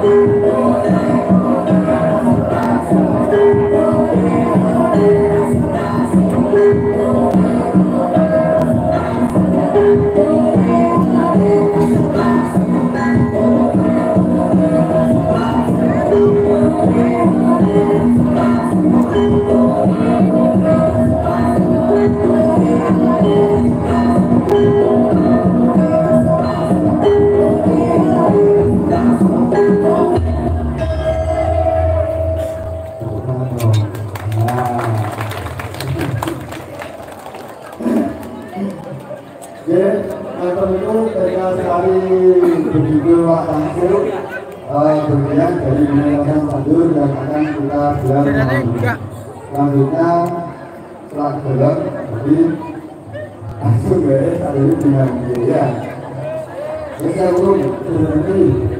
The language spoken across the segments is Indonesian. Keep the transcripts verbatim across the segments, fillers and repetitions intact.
Kemudian dari mengenalkan pandur dan akan kita gelar selanjutnya setelah gelar jadi langsung beres ada ini dengan biaya ini saya belum berhenti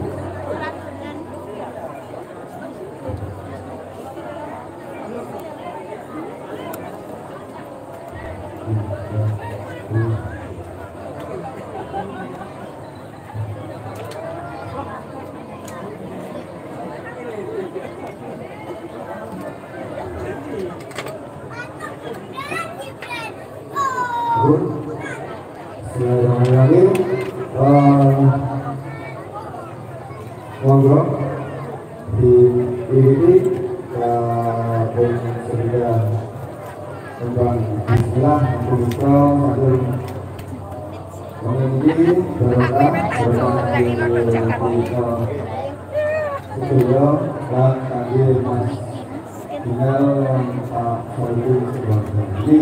lagi monggo di ini dan sudah tentang istilah untuk maupun memiliki beberapa beberapa di studio dan tadi mas tinggal Pak Soebu sebagai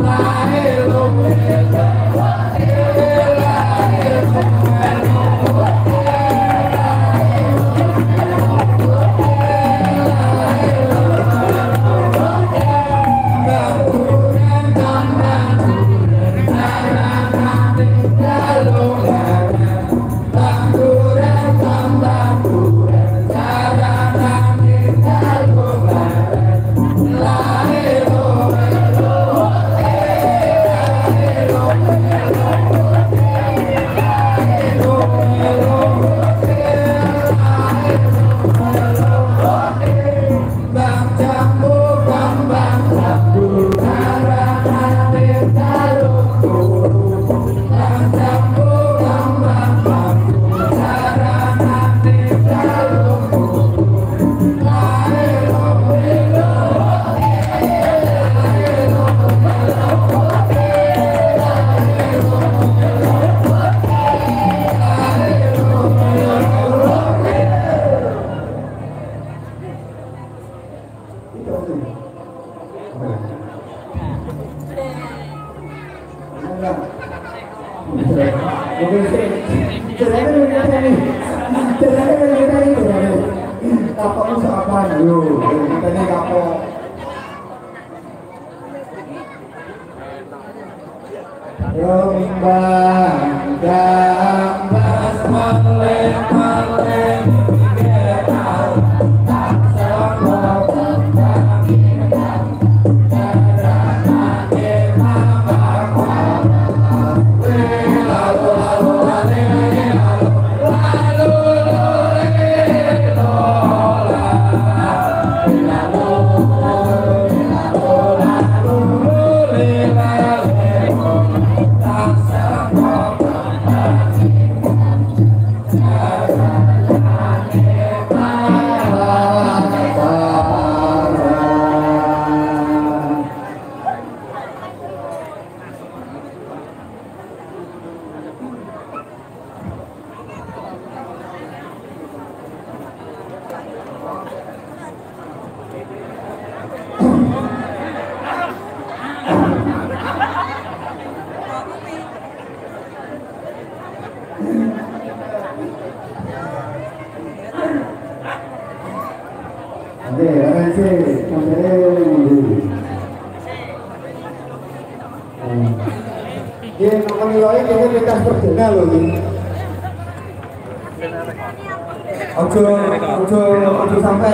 Ojo, ojo, ojo sampai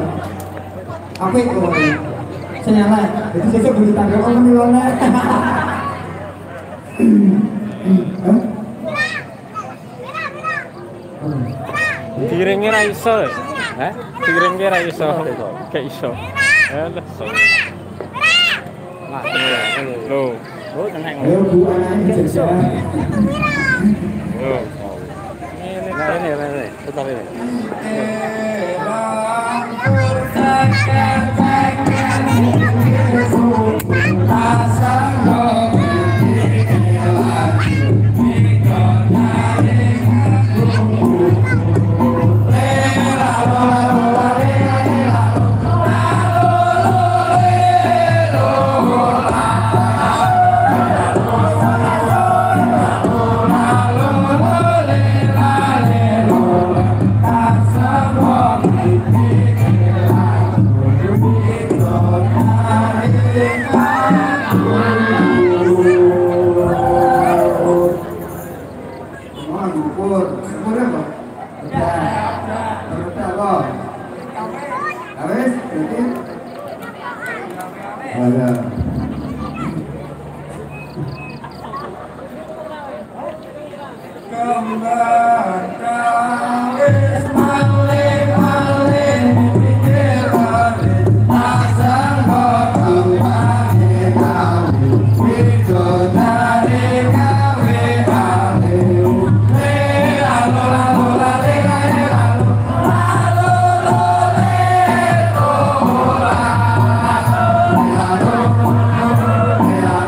apa itu? Senyala. Jadi saya bunyi tangga orang menilainya. Diringnya ra iso. Hah? Diringnya ra iso. Kayak iso. Ya lah. Loh. Oh, tenang. Ayo Bu, anaknya jadi siapa? Oh. Ini, ini, ini. Tetap ini.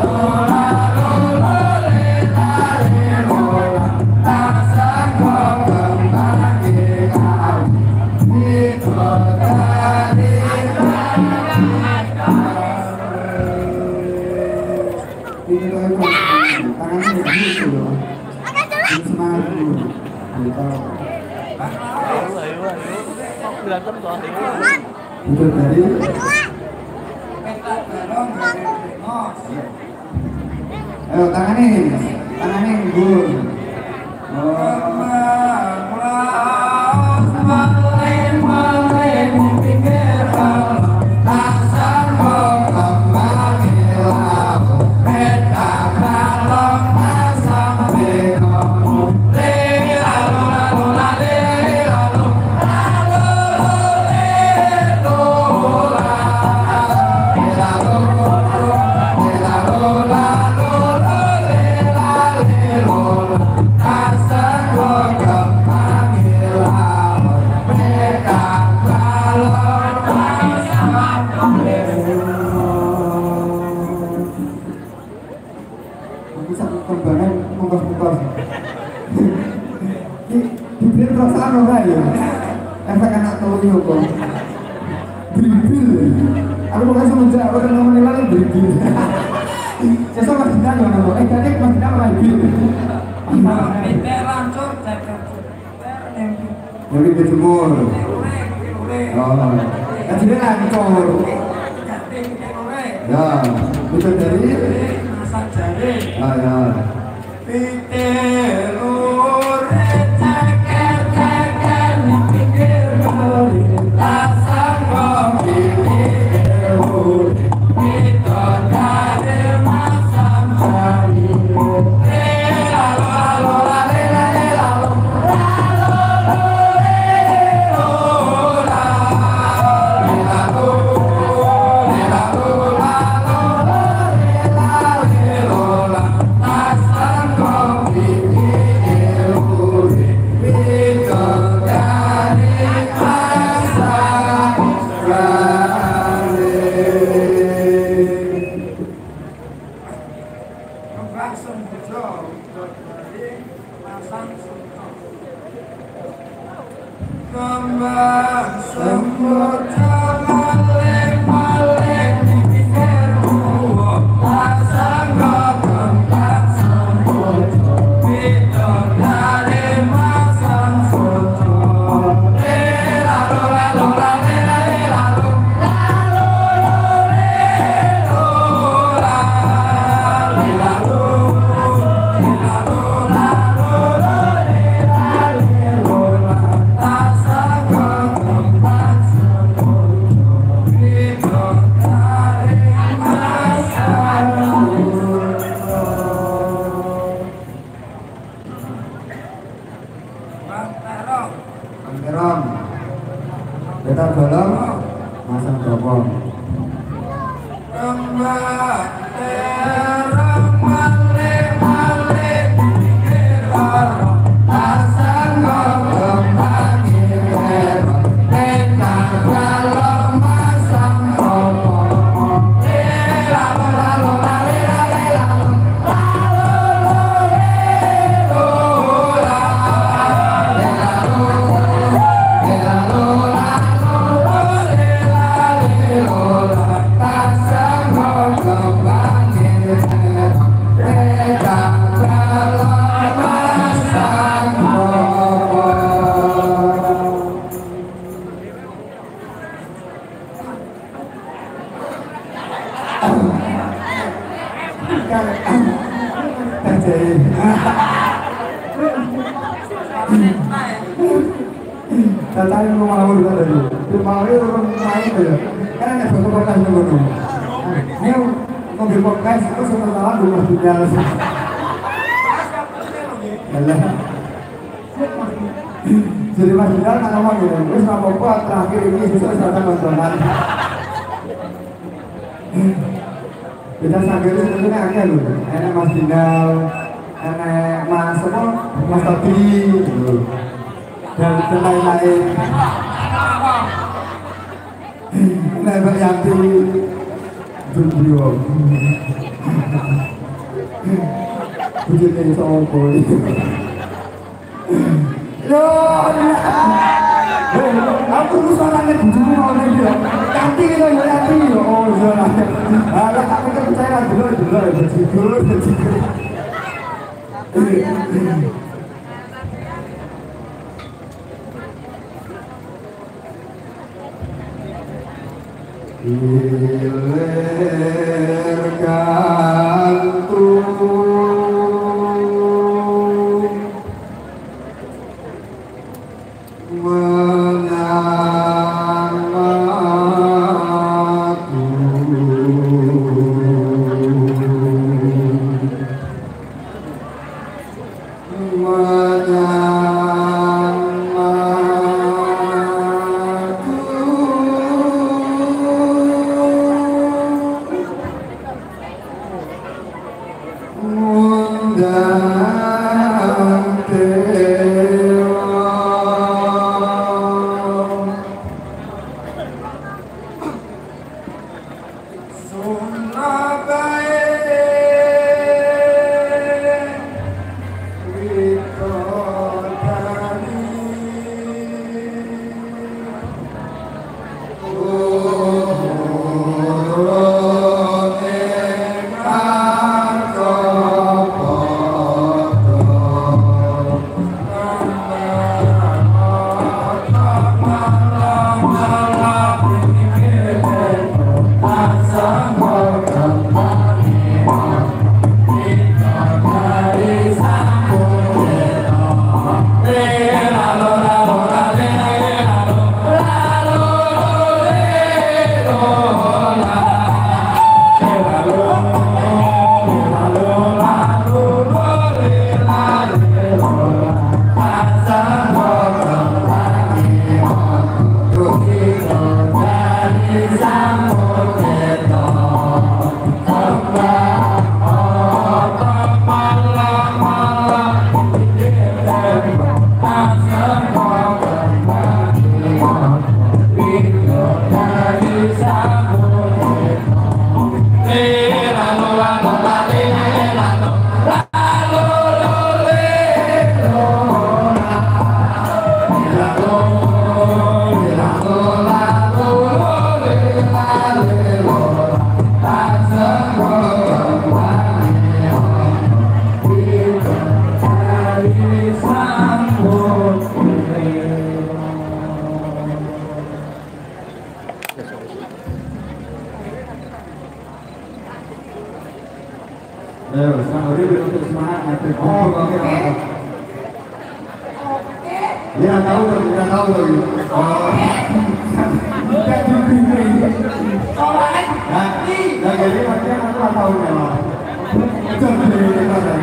Come ini tuh itu tangannya begitu loh. Semangat dulu. Gitu. Ayo ayo ayo. Berantem toh. Itu tadi. Ayo tangannya, tangannya gul. Bisa kembangan mungkos-mungkos. Bibir perasaan apa ya? Efek anak telurnya kok. Bibir. Aku bukan semenjak orang yang menilai bibir. Saya sama tidak loh nama. Eh tadi masih tidak lagi bibir. Bibir langsung jaga. Jadi berjemur. Oh. Jadi lancor. Ya. Itu dari. Ah ya. Pitelur ceker ceker pikir muri tasang kopi pikir itu dari masam hari lalu lalu lalu lalu kembang semut malek malek pikir buah pasang kembang semut itu dari masang foto lalu lalu lalu lalu lalu Angkerom. Kita bolong masang gopong. kembang terang malek malek pikir orang pasang kembang pikir kita kalau masang gopong lalu lalu lalu lalu Datang ke rumah aku juga tadi. Di rumah aku orang main aja. Karena nggak suka podcast dulu. Ini mobil podcast itu sementara di masjidnya. Yalah. Jadi masjidnya kan ngomong gitu. Terus apa apa terakhir ini susah datang nontonan. Kita sambil itu sebenarnya agak loh. Enak masjidnya, enak mas apa, mas tadi. Dan lain-lain. Nah, berarti Jumbo. Begini sama boy. Yo, aku tuh soalnya bujumu mau nih yo. Ganti kita yo ganti yo. Oh, Alah kami kan percaya dulu dulu dulu dulu. Hilir gantung menyang aku Dia tahu lagi, dia tahu lagi. Oh. Nah, yang jadi macam apa tahu memang. Itu menjadi kita.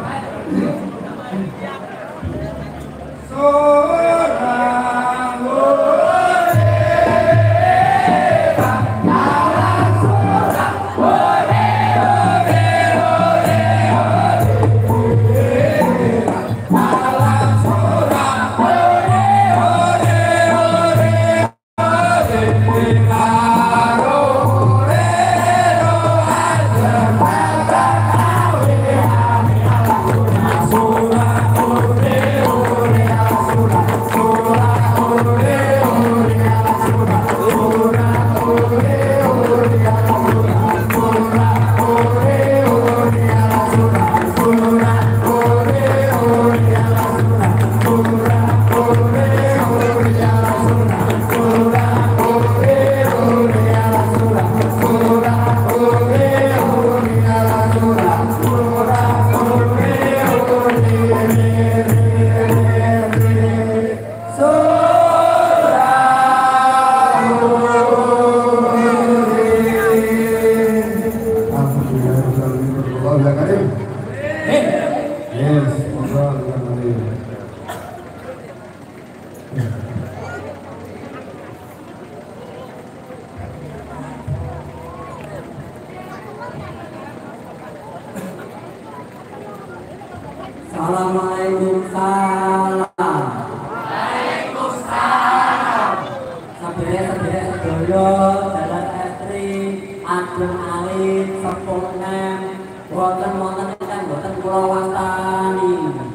Assalamualaikum salam. Waalaikumsalam. Sabire sabire sedoyo dalan estri adem alit sempurna boten wonten ingkang boten kula wastani.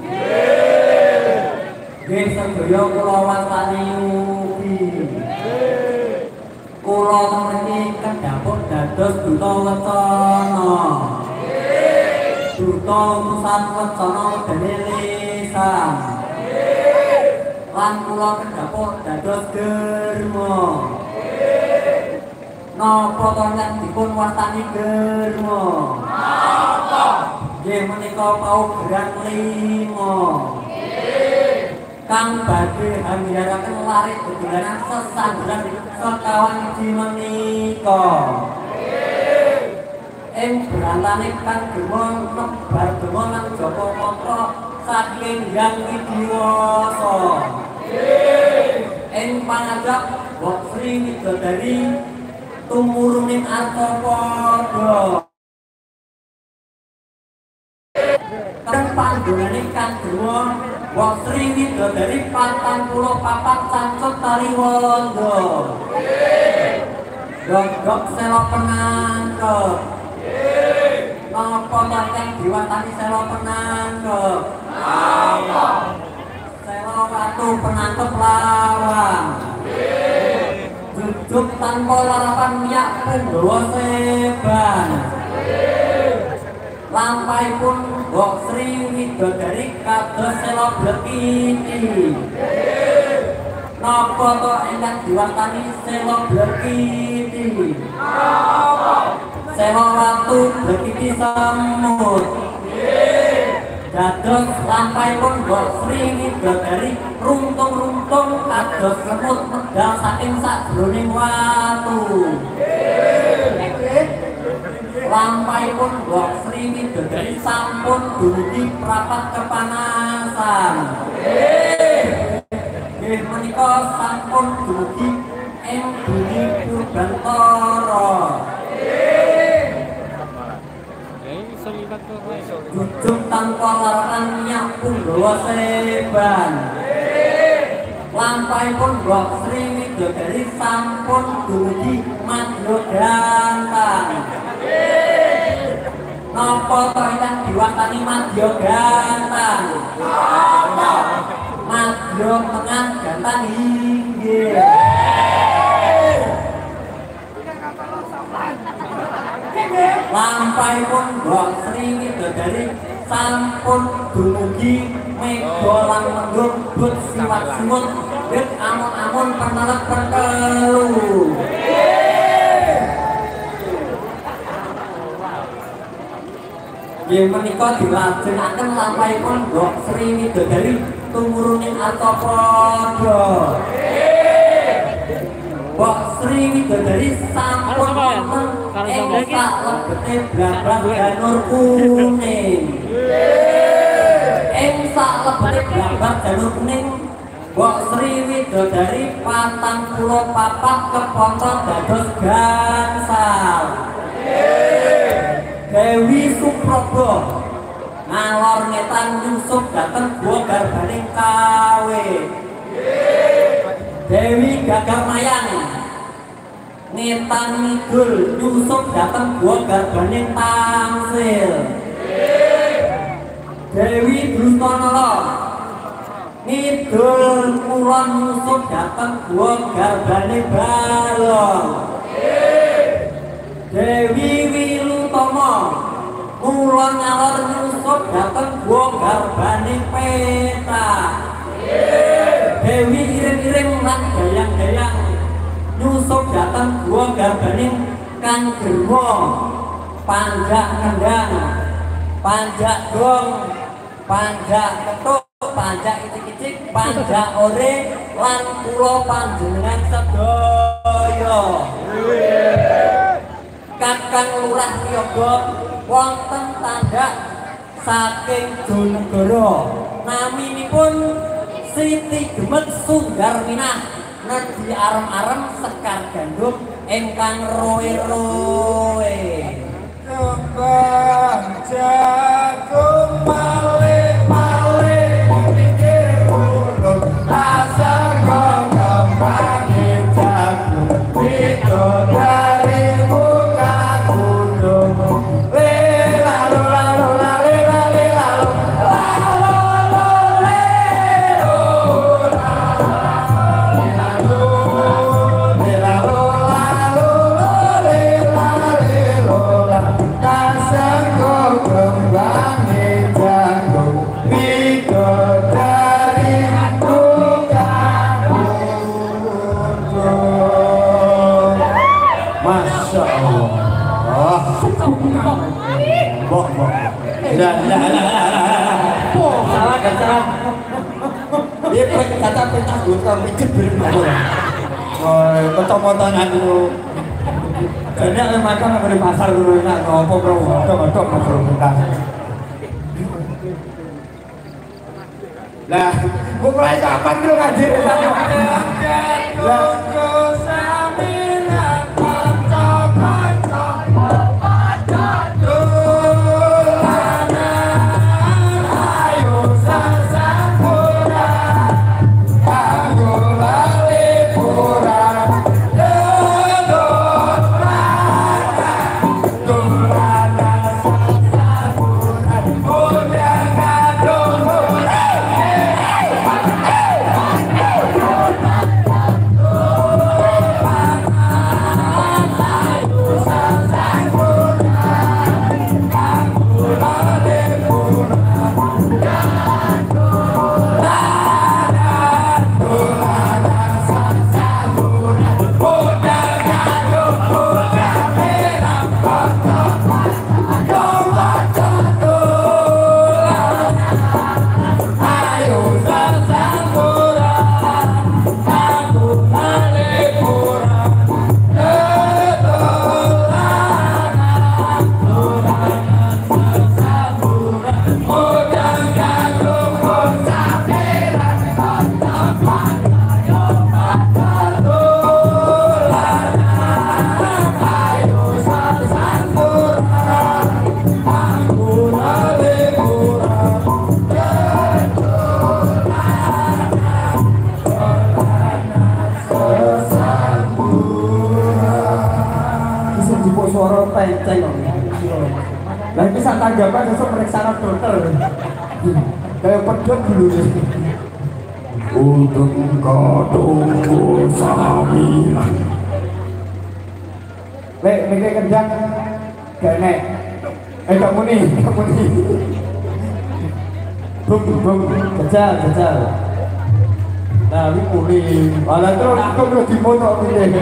Nggih sedoyo kula wastani ugi. Kula mriki kedapuk dados duta wacana. Duta pusat wacana dene lisan. Lan kula kedapuk dados derma. Napa to yen dipun wastani derma? Napa? Nggih menika paugeran lima. Kang badhe hanggaraken lare dedulanan sesangguran sekawan iji menika. Ing berantane kang derma nebar derma nang Japa Matra saking Hyang Widiwasa. Ing pangajap Wak Sri Widodari tumuruning Artapada. Kang panggungane kang derma Wak Sri Widodari patang puluh papat Cancut Taliwondo. Gogok selo penangkep. Napa ingkang diwatani selo penangkep? Napa? Selo watu penangkep lawang. Jujuk tanpa larapan miyak Punggawa Seban. Lampahipun Wak Sri Widodari kados selo Blekiti. Napa to ingkang diwatani selo Blekiti? Napa? Selo watu Blekiti semut. Dados lampahipun Wak Sri Widodari runtung-runtung kados semut medal saking sajroning watu. Lampahipun Wak Sri Widodari sampun dumugi prapat kepanasan. Nggih menika sampun dumugi ing bumi Purbantara. Jujuk tanpa larapan minyak Punggawa Seban. Lampahipun Wak Sri Widodari sampun dumugi Madya Gantang. Napa to ingkang diwatani Madya Gantang? Napa? Madya Tengah Gantang inggih. Lampahipun Wak Sri Widodari sampun dumugi Mega lan Mendung but siwat simut wit amun-amun penelek pertelu. Nggih menika dilajengaken lampahipun Wak Sri Widodari tumuruning Artapada. Wak Sri Widodari sampun wonten ing salebete Blabang Janur Kuning. Ing salebete Blabang Janur Kuning Wak Sri Widodari patang puluh papat kepontot dados gangsal. Dewi Supraba ngalor ngetan nyusup dhateng Guwa Garbaning Kawe. Dewi Gagar Mayang ngetan ngidul nyusup dhateng Guwa Garbaning Tamsil. Dewi Drustonala ngidul kulon nyusup dhateng Guwa Garbaning Balong. Dewi Wilutama kulon ngalor nyusup dhateng Guwa Garbaning Petak. Dewi iring-iring lan dayang-dayang nyusup dhateng Guwa Garbaning Kang Derma. Panjak kendang, panjak gong, panjak ketuk, panjak icik-icik, panjak ore lan kula panjenengan sedaya. Kakang Lurah Niyaga wonten tandak saking Jonegoro. Naminipun Siti Gemet Sunggar Minah nedhi arem-arem sekar gandum ingkang roe-roe. Kembang jagung malih-malih pinggir ulun asal kembang jagung Widodari buka gunung lalu lalu lalu lalu lalu lalu lalu Lah lah lah lah. Oh, salah kan salah. Dia kata pentas gue kan pijet berapa. Oh, kocok-kocokan itu. Jadi ada makan apa di pasar dulu nak ngopo bro, ngopo-ngopo ngopo pentas. Lah, mau mulai kapan lu ngajar? Lah, lagi bisa tanggapan besok periksa dokter kayak pedot dulu deh untuk tunggu samilan lek mikir kerjaan gak enek eh kamu nih kamu nih bum bum jajal jajal nah ini muli malah terus aku udah dimotok ini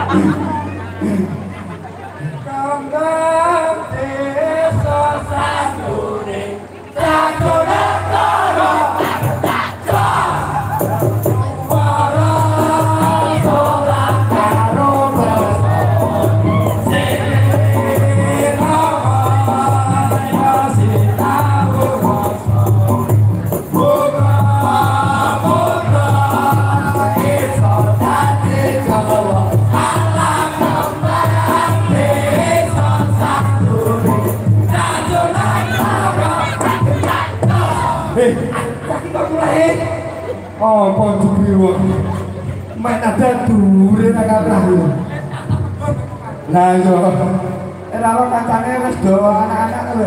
oh, pojok biru main ada dure nak kalah lah yo era lo kancane wis do anak-anak lho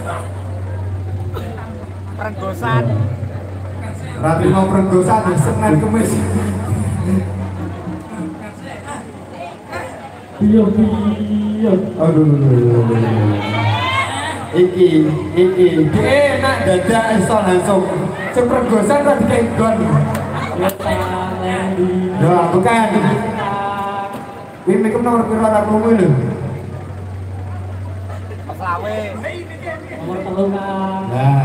Perenggosan Ratri mau perenggosan di Senin Kemis iya iya aduh iki iki enak dadak iso langsung sepergosan tadi kayak gon ya bukan ini mereka nomor piro ora krungu lho Selawe nomor telu Kang. nah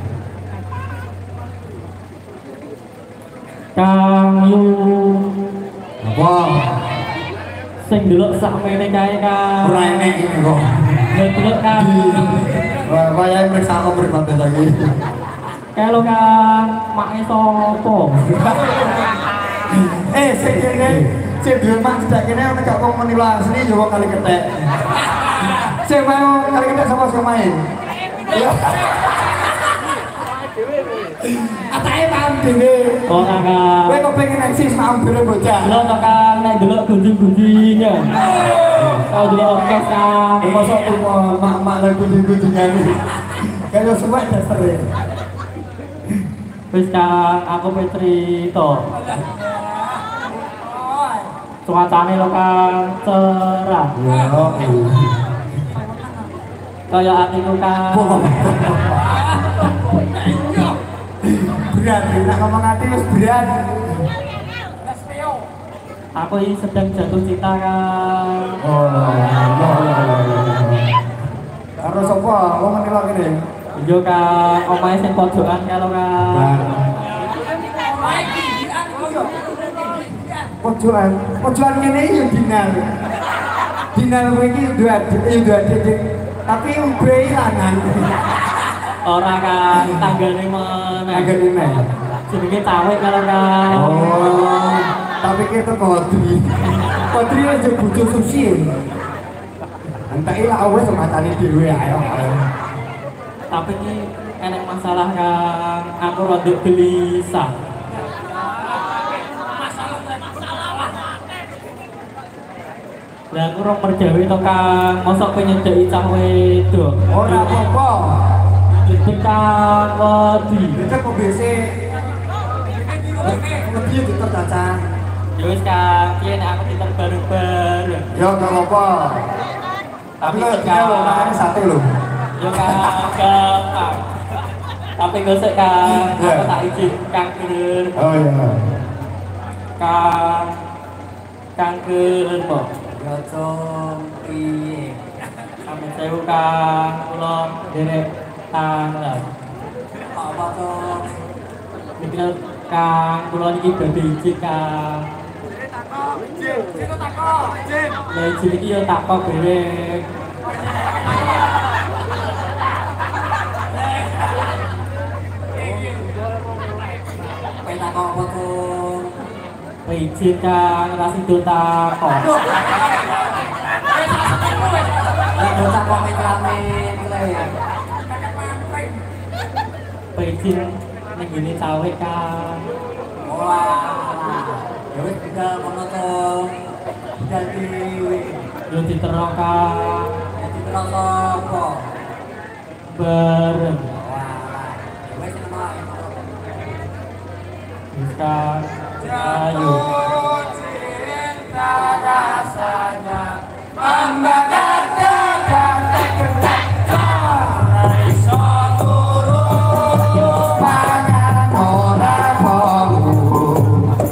Kang Yu apa sing delok sakmene kae Kang. ora enek iki kok Delok Kang. wah wayahe periksa kok pribadi lagi Kalau Kang mak sopo? eh sing kene sing duwe mak cedak kene nek gak kok menilu asli yo kali ketek sing mau kali ketek sama sing main iya atake paham dhewe Oh Kang. kowe kok pengen eksis paham dhewe bocah Delok to Kang nek delok gunjing-gunjing ya. Oh delok orkes Kang. mosok tuh mak-mak lagu gunjing-gunjingan kaya suwek dasare Wis Kang, aku Petri to. Cuacane lo Kang cerah. ya Kaya atiku Kang. berat nek ngomong ati wis berat Aku ini sedang jatuh cinta Kang. oh ya ya ya karo sapa wong menilak kene Yo Kang, omahe sing pojokan kalau Kang. Pojokan, pojokan ngene iki yo dinar. Dinar iki dua dua titik. Tapi ubre ilangan. Ora Kang, tanggane meneh. Tanggane meneh. Jenenge cawe kalau Kang. Oh, tapi kita kodri. Kodri aja bojo susi. Entah ilah awes sematane dhewe ayo. Tapi ini enak masalah Kang, aku rada gelisah. Lah aku rong mergawe to Kang, mosok penyedeki cah wedok. Ora apa-apa. Jadi Kang wedi. Kita kok bese. Wedi diter caca. Ya wis Kang, piye nek aku diter bareng-bareng. Ya enggak apa-apa. Tapi Tapi kita lo makan sate lo. Ya Kang, Kang. Tapi gosek Kang, Ya. aku tak izin Kang Ger. Oh iya. Kang Kang Ger po. Ya cung piye. Sampe sewu Kang, kula derek tangan. Apa to? Iki Kang, kula niki badhe izin Kang. Ya izin iki yo tak kok derek. Petak apa tuh? Izin Kang, rasih dota kok. Dota kok rame mulai. Izin ning ngene cawe Kang. Wah. Ya wis tinggal ngono to. Jadi yo diterok Kang. Diterok apa? Bareng. Wah. Wis ngono. Bisa, ayo. Cinta rasanya membakar dada tergerak. Iso turun pangan ora perlu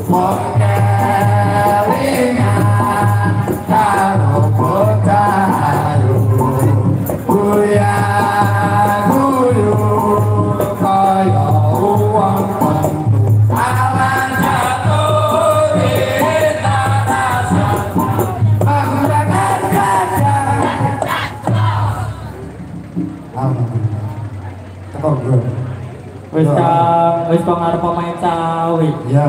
mengkelingan karo potayo guya guyu kaya uang awan jatuh di tanah sana membakar dada. Alhamdulillah. Tekok bro. Wis Kang, wis kok ngarep pemain cawe. Ya.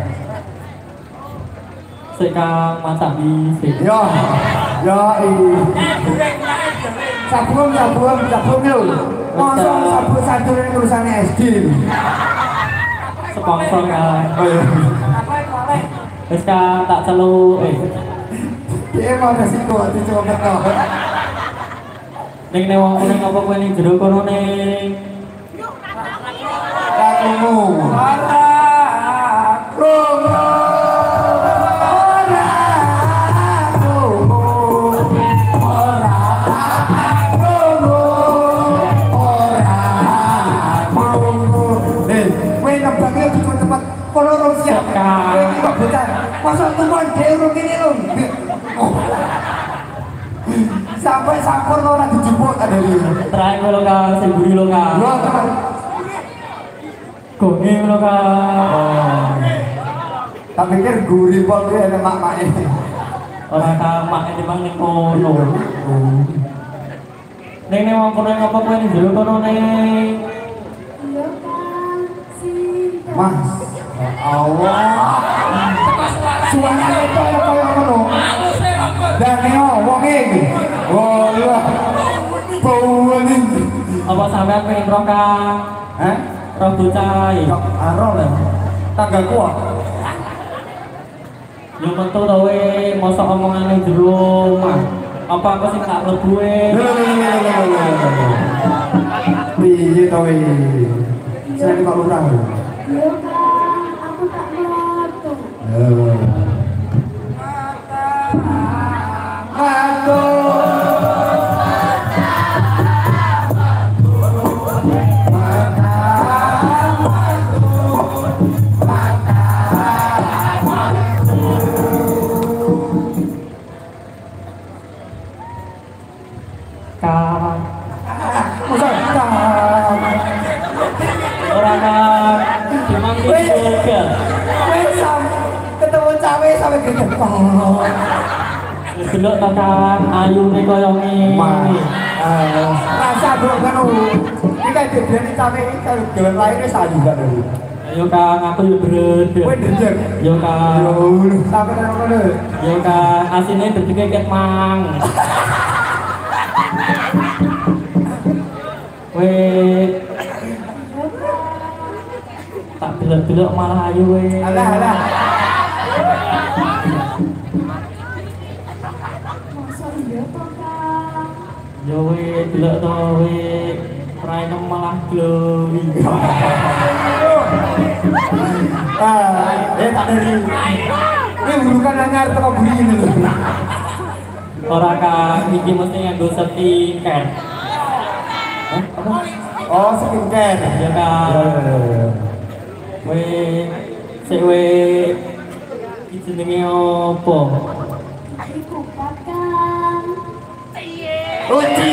Sik Kang masak dhisik. Ya. Ya i. Sabun sabun sabun lho. Masa sabun sabun ini urusannya S D. Sponsor Kang. Oh iya. Wis Kang tak celuk. Eh, Dia mau nasi kok dicoba kok. ning nek wong kuning apa kowe ning jero kono ning. Kamu. Ora. Ora. Masa tuan deuro gini lo. Sampai sampur lo ora dijemput ada di. Terakhir lo Kang, sing buri lo Kang. Lo teman. Gonge lo Kang. Tak pikir gurih pol dia ada mak-mak ini. Ora Kang, mak di bang ning kono. Ning nek wong kono apa kowe ning jero kono ning. Iya Kang, cinta. Mas. Ya Allah. Suaranya itu kayak kayak ngono. Dan neo wong iki. Oh iya. Bau ini. Apa sampean pengen roh Kang? Hah? Roh bocah iki. Aro lah. Tangga kuat. Yo metu to we mosok omongane jero omah. Apa aku sing tak mlebu we? Piye to iki? Saya Pak Lurah. Iya Kang, aku tak metu. Aku Kang. Masa sampe kedepan. Delok ta Kang, ayune koyo ngene. Eh, rasa bro kan. Iki kan dene sampe iki karo jalan lainnya sayu kan. Ayo Kang, aku yo bered. Kowe ndejer. Yo Kang. Yo, sampe nang kono. Yo Kang, asine dadi ket mang. Weh. Tak delok-delok malah ayu weh. Alah alah. Masa iya toh Kang? Yo weh, delok to weh. Raine malah glowing. Ah, eh tak dari. Ini bukan anyar teko buri ini lho. Ora Kang, iki mesti nganggo skincare. Oh, skincare. Ya Kang. Weh, sik weh. Iki jenenge opo? Iki kupat Kang. Uci.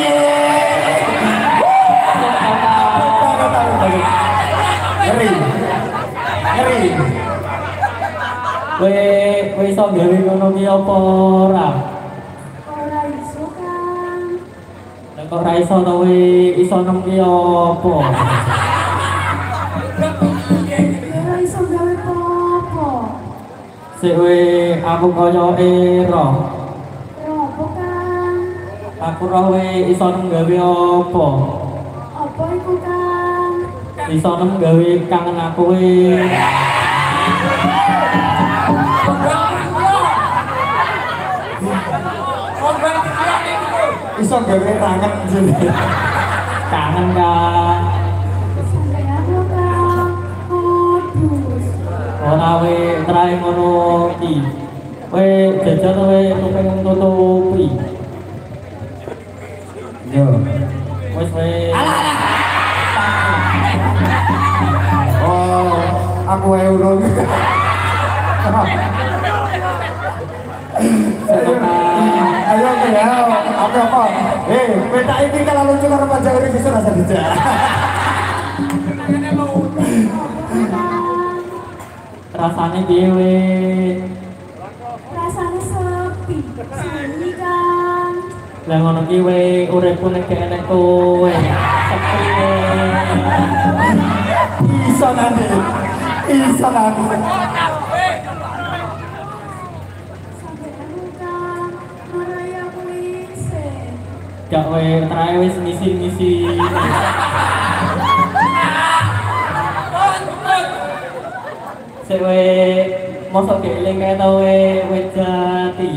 Ngeri. Ngeri. Weh, weh iso gawe ngono ki apa ora? Ora iso Kang. Lah kok ora iso to weh, iso nemki apa? Ora iso gawe apa-apa. Sik weh, aku kaya ero. Ora apa Kang? Aku roh weh iso nem gawe apa? Apa iku Kang? Iso nem gawe kangen aku weh. Iso gawe tangan jene. Kangen Kang. Sampeyan lho Kang. Modus. Ora weh trae ngono iki. Weh jajan weh tupeng tutupi. Yo. Wes weh. Oh, aku euro. Ayo oke ya, apa apa? Eh, peta ini kalau lucu karo panjang ini bisa rasa dijak. Rasane piye weh? Rasane sepi. Sunyi Kang. Lah ngono ki weh uripku nek gak enek kowe. Sepi weh. Iso nanti, iso nanti. Sampeyan lho Kang. Marai aku isih. Gak weh trae wis ngisi-ngisi. Sik weh mosok gak eling kae to weh wis jati.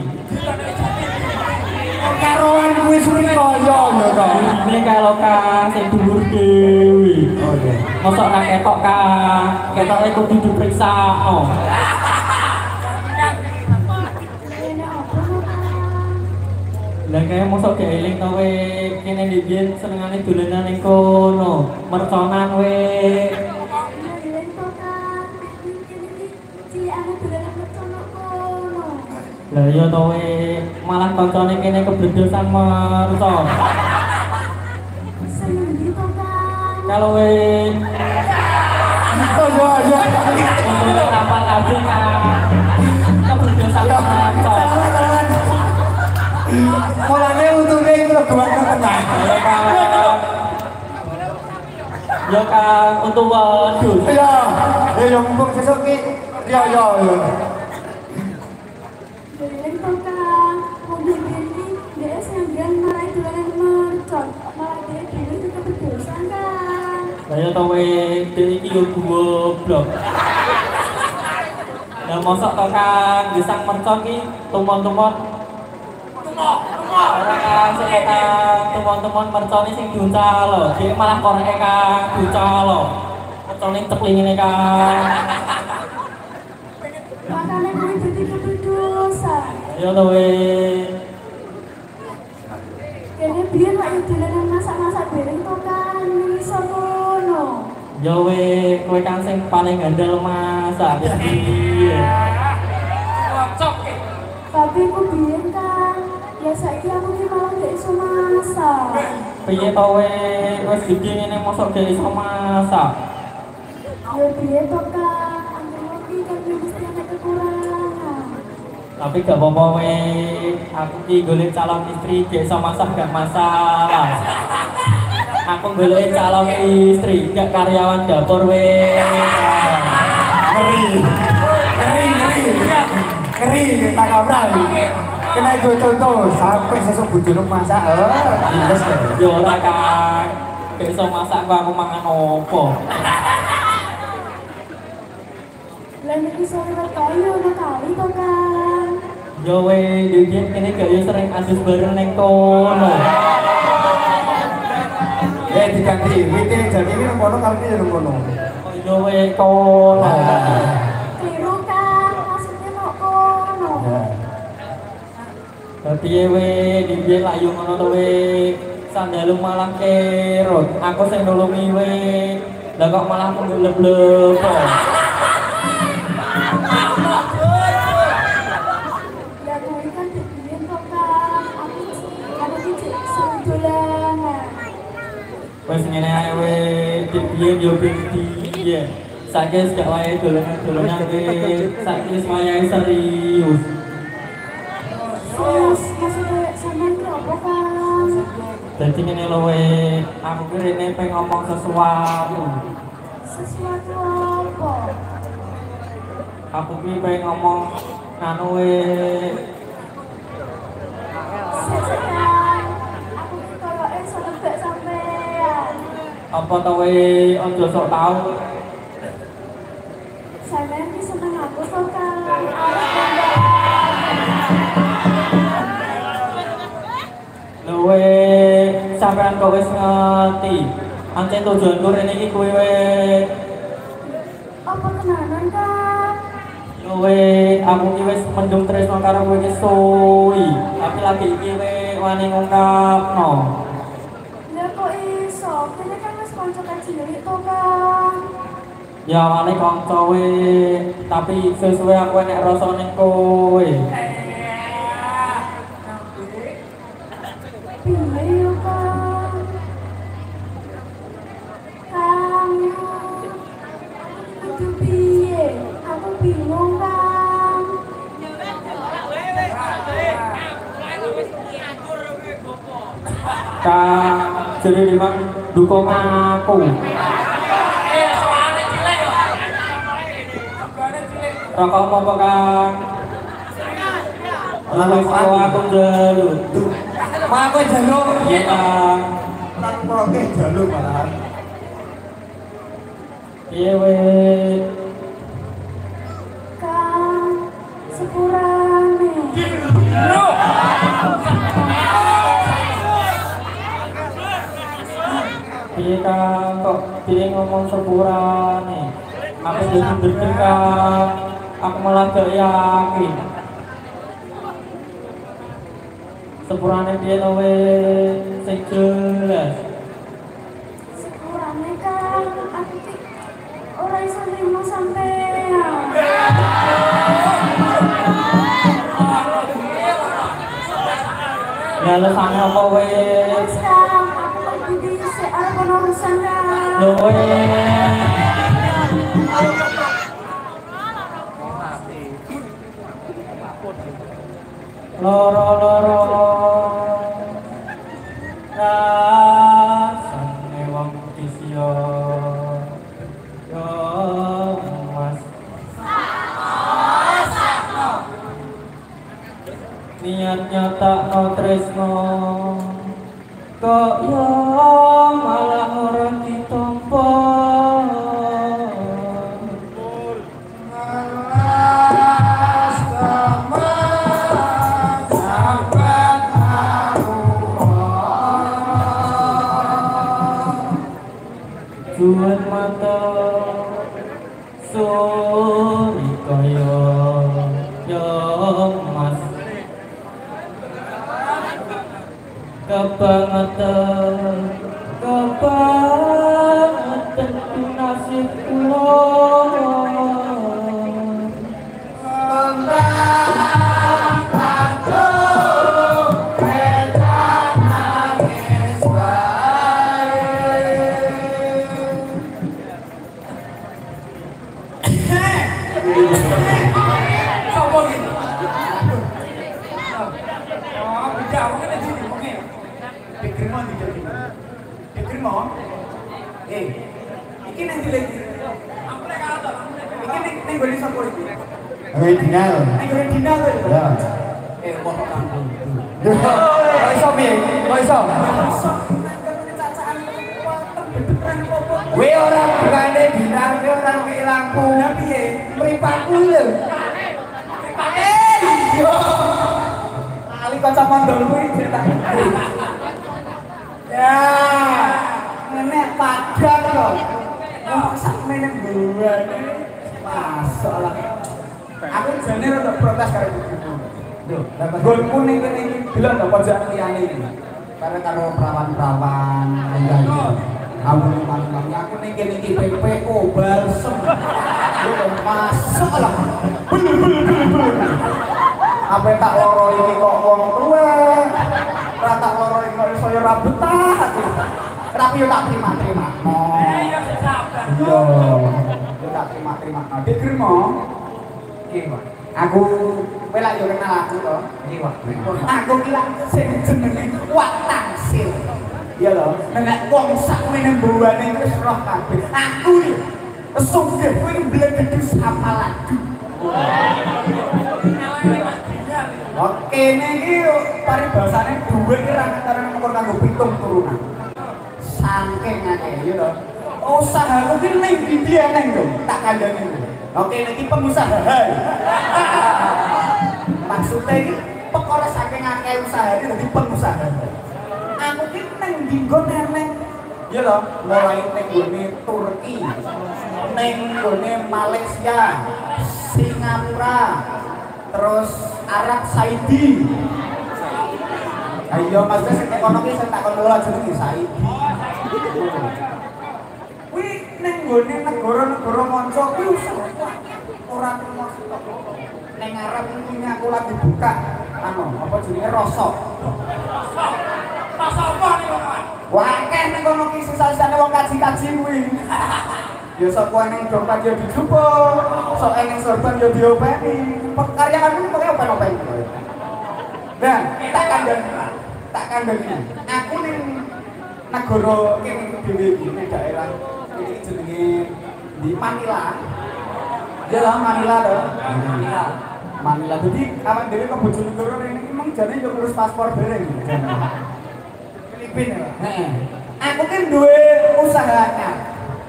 Karoan kuwi suri kaya ya to. Ini kalau Kang sing dhuwur dewi. Oh iya. Mosok nak ketok Kang, ketoknya kudu diperiksa. Oh. Enak apa lho Kang? Lah kaya mosok gak eling to weh kene mbiyen senengane dolanan ning kono. Merconan weh. Ndeleng to Kang. Iki cilikane dolanan mercono kono. Lah iya to weh malah kancane kene kebledosan mercon. Seneng iki to Kang. Kalau weh Oh iya iya. untuk kapal abdi Kang. Kebledosan mercon. Mulane untune iki lho gawat tenan. Ya Kang. Ya Kang untuk waduh. Iya, ya yang mumpung sesuk ki. Ya ya ya. Ndeleng to Kang. Mobil ini dia sendirian marai dolanan mercon. Malah dia dhewe juga berdosa Kang. Saya tau weh, dia iki yo goblok. Lah mosok to Kang, disang mercon ki tumon-tumon. Tumon, tumon. Ora Kang, sing Kang, tumon-tumon mercone sing diuncal lho. Dia malah koreke Kang, diuncal lho. Mercone cepling ngene Kang. Makanya gue jadi berdosa. Ayo to weh. Kayaknya biar lah yang dolanan masak-masak bareng to Kang. Iso ngono. Yo weh, kowe kan sing paling gandel masak. Iya. Tapi aku biyen Kang. Ya saiki aku ki malah gak iso masak. Piye to weh, wis gede ngene mosok gak iso masak. Ya biyen to Kang. Angger ngopi kan mesti ada kekurangan. Tapi gak apa-apa weh, aku ki golek calon istri gak iso masak gak masalah. Aku golek calon istri gak karyawan dapur weh. Ngeri, ngeri, ngeri, ngeri, tak kabral. Kena gue contoh, sampai sesuk bujuruk masak, oh, jelas deh. Yo ora Kang, gak iso masak kok aku mangan opo. Lah niki sore kayu ana kali to Kang. Yo weh, dhewe kene gak yo sering adus bareng ning kono. Eh diganti, wite jadi ini rumpono kali ini rumpono. Yo weh kono. Keliru Kang, maksudnya mau kono. Dadi weh, dhewe layu ngono to weh. Sandalu malah kerot, aku sing nulungi weh. Lah kok malah menggeleb-geleb kok. Ya kuwi kan dibiyen kok Kang. Aku aku iki sering dolanan. Wes ngene ae weh, dibiyen yo piye. Saiki wis gak wae dolanan-dolanan weh. Saiki wis wayahe serius. Serius, maksudnya sampean ki apa Kang? Dadi ngene lho weh, aku ki rene pengen ngomong sesuatu. Sesuatu apa? Aku ki pengen ngomong anu weh. Sekarang aku ki koyoke iso nebak sampean. Apa to weh, aja sok tau. Sampean ki seneng aku to Kang. Luwe sampean kok wis ngerti. Ancen tujuanku rene iki kuwi weh. Apa tenanan Kang? Luwe aku ki wis mendung tresno karo kowe iki suwi. Tapi lagi iki weh wani ngungkapno. Lah kok iso? Kene kan wis kanca cilik to Kang. Ya awale kanca weh, tapi sesuai aku nek rasa ning kowe. Piye yo Kang? Kang, itu piye? Aku bingung Kang. Kang, jadi memang dukung aku. Rokok apa Kang? Lalu aku dulu. Mau aku jaluk, Iya Kang. tak proke jaluk malahan. Iya weh. Kang, sepurane. Iya Kang, kok dia ngomong sepurane. Aku jadi bener Kang. Aku malah gak yakin. Sepurane dia to weh, sing jelas. Sepurane Kang, aku ki ora iso nrimo sampean. Ya lesane apa weh? Wes Kang, aku pergi dhisik arep ono urusan Kang. Lho weh. Loro-loro rasane wong kisya yo mas niat nyatakno tresno kok yo malah ora ditampa. Juan mata suri kaya yo mas kebangetan kebangetan nasib kula Eh, iki nang di lagi. Iki ning ning gone sapa iki? Original. Ning gone Dina to. Ya. Eh, wong kampung. Kok iso piye? Kok iso? Kowe ora bukane Dina, kowe ora kowe lampu. Lah piye? Mripatku lho. Eh, yo. Ali kanca mandol kuwi cerita. Ya, ngene padang kok. Wong sak meneng buane. Masuk lah. Aku jane rada protes karo ibu. Lho, lah gonku ning kene iki delok to pojokan liyane iki. Karena karo perawan-perawan enggak. Aku nang aku ning kene iki P P O balsem. Lho, masuk lah. Apa tak loro iki kok wong tuwa. Ora tak loro iki kok saya ora betah. Tapi yo tak terima-terima. Iya, sabar. Yo. Yo tak terima-terima. Dik Grimo. Iki, Pak. Aku kowe lak yo kenal aku to. Iki, Pak. Aku ki lak sing jenenge Wak Tangsil. Iya lho. Nek wong sak meneng buane wis roh kabeh. Aku iki sugih kuwi mblegedus apalagi. Oke, ini paribasane duwe iki ra antara nomor kanggo pitung turunan. Saking akeh ya to. Usahaku ki ning ndi eneng lho, tak kandhani. Oke, iki pengusaha. Maksudnya iki perkara saking akeh usaha iki dadi pengusaha. Aku ki ning ndi nggon eneng. Ya lho, mulai ning gone Turki, ning gone Malaysia, Singapura, terus Arab Saudi. Ayo Mas sing kono ki sing tak kono lho jenenge Saudi. Kuwi ning gone negara-negara manca kuwi ora terima stok. Ning Arab iki aku lagi buka anu apa jenenge rosok. Rosok apa niku, Mas? Wah, akeh ning kono ki sisa-sisane wong kaji-kaji kuwi. Ya sok ning dompet yo dijupuk, sok ning sorban yo diopeni. Pekaryaanku iki pokoke open-open. Nah, tak kandhani. Tak kandhani. Aku ning negara kene dhewe iki ning daerah iki jenenge di Manila. Ya lah Manila to. Manila. Manila. Jadi awak dhewe ke Bojonegoro rene iki mung jane yo ngurus paspor bareng. Filipina. Heeh. Aku kan duwe usaha anyar.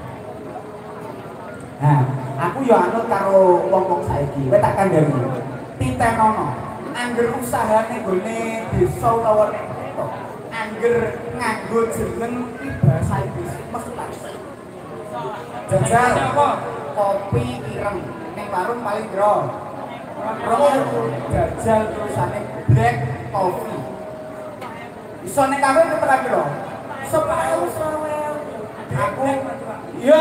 Nah, aku yo anut karo wong-wong saiki. Kowe tak kandhani. Titenono. Angger usahane gone desa utawa kota. Angger nganggo jeneng iki basa Inggris mesti laris. Jajal kopi ireng ning warung paling jero. Terus jajal terusane black coffee. Iso ning kafe tekan piro? sepuluh sewel. Aku yo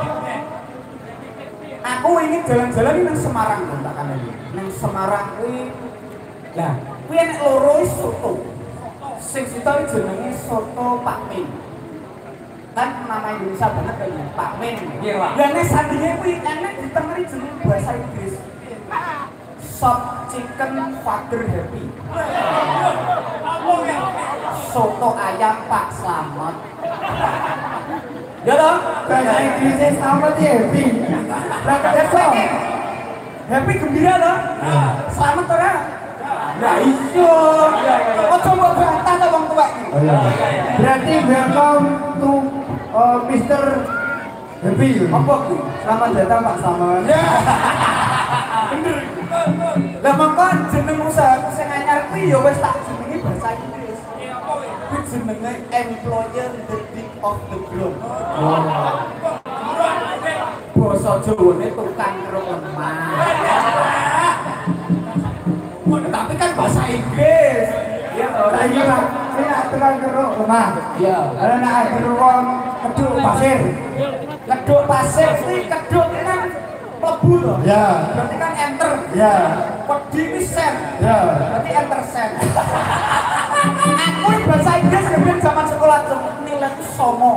aku ini jalan-jalan ini nang Semarang lho tak kandhani. Nang Semarang kuwi lah, kuwi enek loro soto. Sing sita jenenge soto Pak Min. Kan nama Indonesia banget kayaknya Pak Min. Iya, Pak. Lah nek sandinge kuwi enek ditengeri jeneng bahasa Inggris. Sop chicken Father Happy. Soto ayam Pak Slamet. Ya toh? Bahasa Inggrisnya Slamet Happy. Lah kok Happy gembira toh? Slamet ora? Lah iya. Ojo mbok bantah to wong tuwek iki. Oh iya. Berarti welcome to uh, Mister Happy. Apa kuwi? Selamat datang Pak Slamet. Ya. Bener. Lah mongko jeneng usahaku sing anyar kuwi ya wis tak jenenge bahasa Inggris. Kuwi jenenge employer the dick of the group. Oh. Basa Jawane tukang karo lemah. Tapi kan bahasa Inggris. Ya, ora iya Pak. Nek tukang karo lemah. Iya. Ana nek karo wong keduk pasir. Keduk pasir kuwi keduk kan mlebu to. Ya. Berarti kan enter. Ya. Wedi iki sen. Ya. Berarti enter sen. Aku bahasa Inggris ben zaman sekolah nilai songo.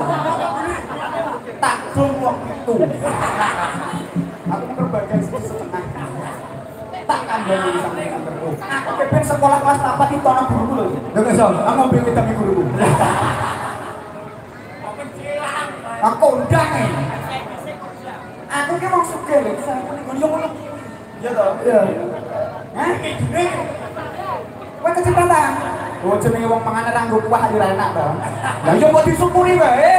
Tak dong wong itu. Aku berbagai setengah. Tak kandhani sampeyan terus. Aku kepen sekolah kelas papat itu ana guruku lho. Lho iso, aku ngambil kita guruku. Aku undang ya. Aku ki wong sugih lho, saya ngono ngono. Iya toh? Iya. Hah? Kowe kecepatan. Oh jenenge wong mangan ora nggo kuah yo enak to. Lah yo kok disyukuri wae.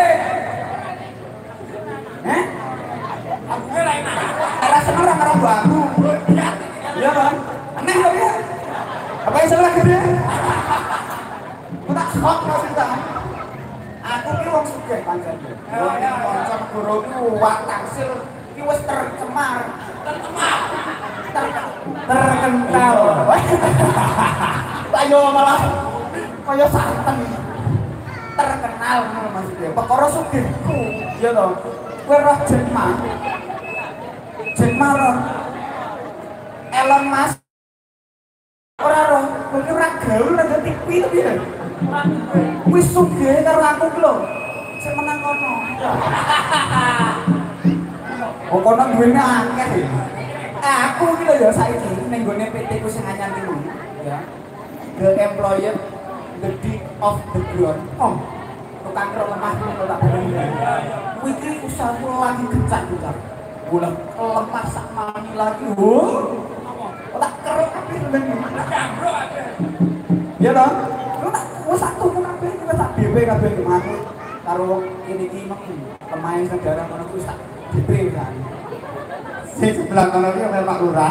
Hah? Aku ora enak. Ora seneng ora karo aku. Iya Bang. Aneh lho ya. Apa yang salah gede? Kok tak sok maksudnya? Aku ki wong sugih pancen. Oh ya kanca negaraku wak taksir ki wis tercemar. Tercemar. Terkenal. Ayo malah kaya santen. Terkenal ngono maksudnya. Perkara sugihku. Iya to. Kowe roh Jack Ma. Jack Ma roh. Elon Musk. Ora roh, kowe ora gaul nang T V to piye? Wis sugih karo aku ki lho. Sing menang kono. Oh kono duwene akeh. Aku ki lho ya saiki ning gone P T ku sing anyar ki lho. Ya. The employer, the dick of the ground. Oh, tukang kro lemah ngono tak bener. Kuwi ki usahaku lagi gencak-gencak. Bola lemah sak mani lagi. Oh. Tak keruk kabeh bener. Ya toh? Lu tak wis sak tuku kabeh iki wis tak D P kabeh iki mati. Karo kene iki meng pemain saudara kono ku tak D P kan. Sing sebelah kono ki Pak Lurah.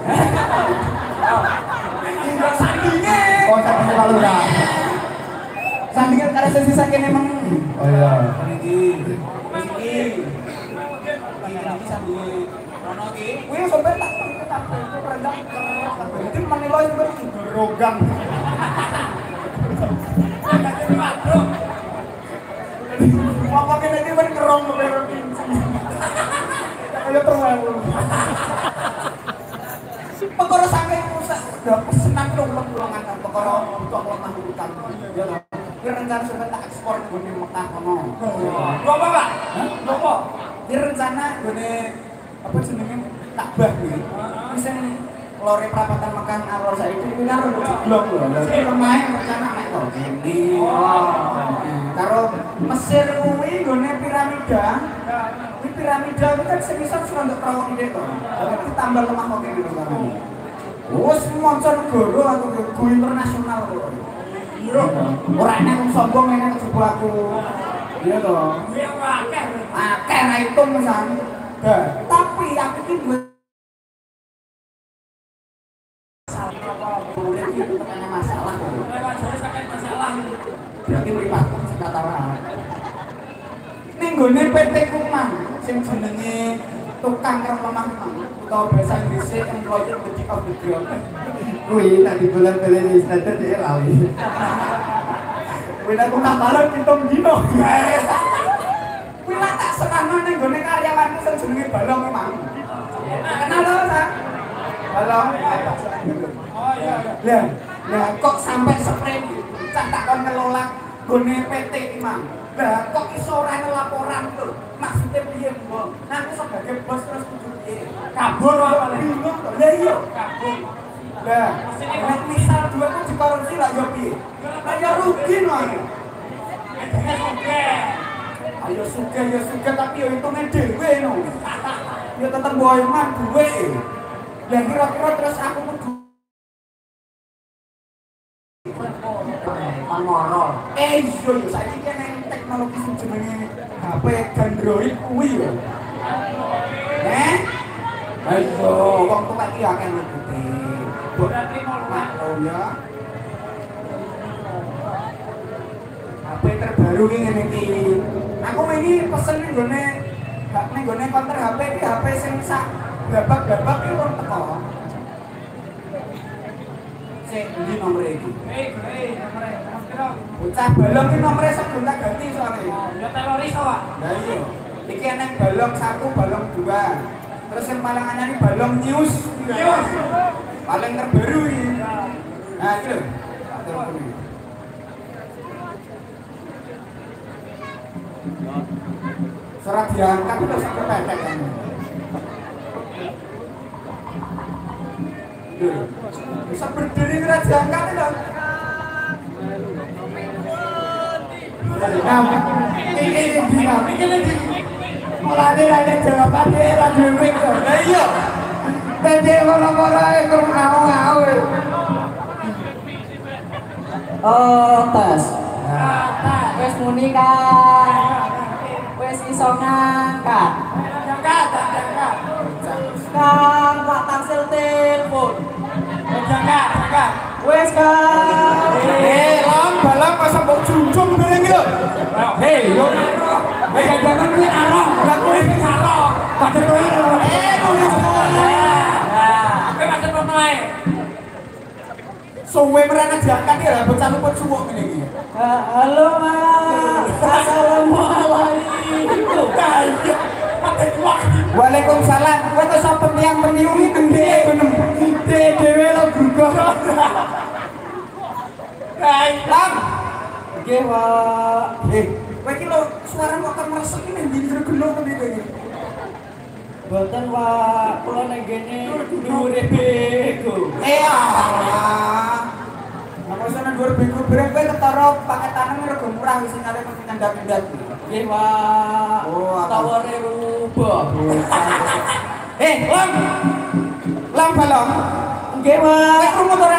Tinggal sandinge. Oh, sandinge Pak Lurah. Sandinge karo sing sisa kene meng. Oh iya. Iki. Iki. Iki sandinge kono iki. Kuwi sampe tak tak rendang kabeh. Iki menilo iki rogang. Apa kene iki men kerong karo pincin. Ayo terlalu. Perkara sampe rusak udah pesenan ulang-ulangan kan perkara untuk lemah utang. Ya lho. Ki rencana sampe tak ekspor gone Mekah kono. Lho apa, Pak? Hah? Lho apa? Ki rencana gone apa jenenge Ka'bah kuwi. Wis sing lore prapatan Mekah awal saiki kuwi karo blok lho. Lah lemah rencana nek to. Ini. Karo Mesir kuwi gone piramida. Kuwi piramida itu kan semisal serondok perawan ide to. Tapi tambah lemah kok ngene lho. Wes monco negara aku go internasional kok. Iya. Ora enek wong sombong ngene kejaba aku. Iya to. Iya akeh. Akeh ra itung misan. Tapi aku ki duwe masalah. Berarti mripatku sing kata ora. Ning gone P T Kuman sing jenenge tukang karo lemah utawa bahasa Inggris employer the dick of the ground. Kuwi tak dibulan-bulan di standar dhek lali. Kuwi nek kok kabaran pitung dino. Kuwi lak tak sekano ning gone karyawanku sing jenenge Balong memang. Kenal lho, Sang? Balong. Oh iya iya. Lah, kok sampai seprene cak tak kon ngelola gone P T iki, Mang. Lah, kok iso ora ana laporan tuh? Maksudnya piye, Mbok? Nah, aku sebagai bos terus kudu piye? Kabur apa bingung to? Lah iya, kabur. Lah, nek misal duitku dikorupsi lah yo piye? Lah ya rugi lho. Ayo sugih ya sugih tapi yo hitunge dhewe no. Ya tetep boy man duwe. Lah kira-kira terus aku kudu pangoro. Eh iya yo saiki kene teknologi sing jenenge H P Android kuwi yo. Eh? Ayo wong tuwa iki akeh ngerti. Berarti maklum ya. H P terbaru ki ngene iki. Aku wingi pesen ning gone ning gone konter H P iki H P sing sak gabak-gabak iki wong teko. Sik ndi nomere iki? Eh, eh nomere. Bocah balong iki nomere sak gonta ganti soalnya. Ya teroris kok, Pak. Lah iya. Iki enek balong satu, balong dua. Terus yang paling anyar iki balong news. News. Paling terbaru iki. Nah, iki lho. Tak telepon iki. Surat diangkat itu sampai pendek kan. Bisa berdiri kira diangkat itu. Nah, ini ini nah, ini ini mulane ra ada jawabane ra duwe kok. Lah iya. Dadi ora-ora e kurang ngau-ngau. Oh, tes. Nah, wis muni kan. Wis iso ngangkat. Angkat, angkat. Kang, Pak Tangsel telepon. Angkat, angkat. Wes Kang. Eh, lam balang masa mbok junjung ngene iki lho. Hei, yo. Hei, jangan kuwi arong, ora kuwi iki arong. Padha kowe. Eh, kuwi sekolah. Nah, kowe maksud ngono ae. Suwe merana diangkat ya, bocah luput suwuk ngene iki. Halo, Mas. Assalamualaikum. Kayak Waalaikumsalam. Kowe kok sapa tiyang meniung iki ndek benem. Ndek dhewe lo grugoh. Kayak lam. Nggih, Pak. Eh, kowe iki lho suara kok kemeresek iki nang ndi jero gelo to iki. Boten, Pak. Kula ning kene dhuwure bego. Eh, alah. Apa sana dhuwur bego breng kowe ketara paketane rego murah wis ngare ngendap-endap. Nggih, Pak. Oh, apa? Taware rubah. Eh, lam. Lam balong. Nggih, Pak. Kowe krungu to ora?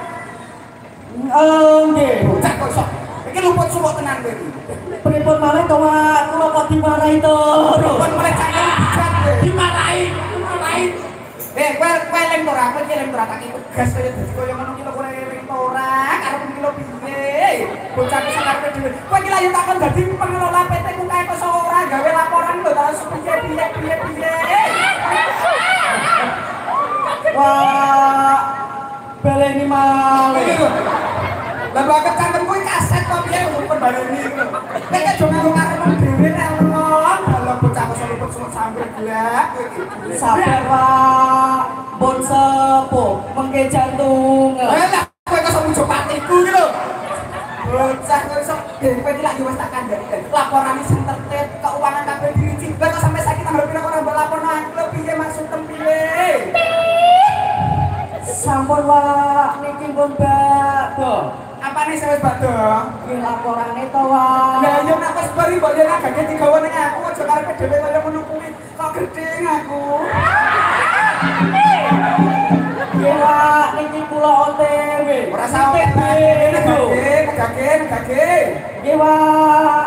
Eh, nggih. Cak kok iso. Iki luput suwuk tenan kowe iki. Pripun malih to, Pak? Kula kok dimarahi terus. Kon mulai cakil bijak kowe. Dimarahi, dimarahi. Eh, kowe kowe eling to ora? Kowe iki eling to ora tak iki gas kaya dadi koyo ngono iki lho kowe eling to ora? Karep iki lho piye? Bocah iki sakarepe dhewe. Kowe iki layu takon dadi pengelola P T ku kae kok iso ora gawe laporan lho terus piye piye piye piye. Wah, baleni malih. Lah bakat cangkem kuwi kaset kok piye umpen baleni iki lho. Kowe iki aja nganggo karepan dhewe nek ngono. Dalam bocah kok luput suwuk sambil gelak kowe iki. Sabar, Pak. Pun sepuh, mengke jantung. Lah, kowe kok mujo patiku iki lho. Bocah kok iso D P iki lak yo wis tak kandhani. Laporane sing tertib, keuangan kabeh dirinci. Lah kok sampai saiki tanggal pira kok ora mbok laporno aku lho piye maksudem piye? Sampun, Pak. Niki pun bakdo. Apane sing wis badhe? Nggih laporane to, Pak. Lah yo nek wis bari mbok yo ngagake digawe ning aku aja karepe dhewe kaya ngono kuwi. Kok gedeng aku. Nggih, Pak. Niki kula O T W. Ora sampe ngagake, ngagake, ngagake. Nggih, Pak.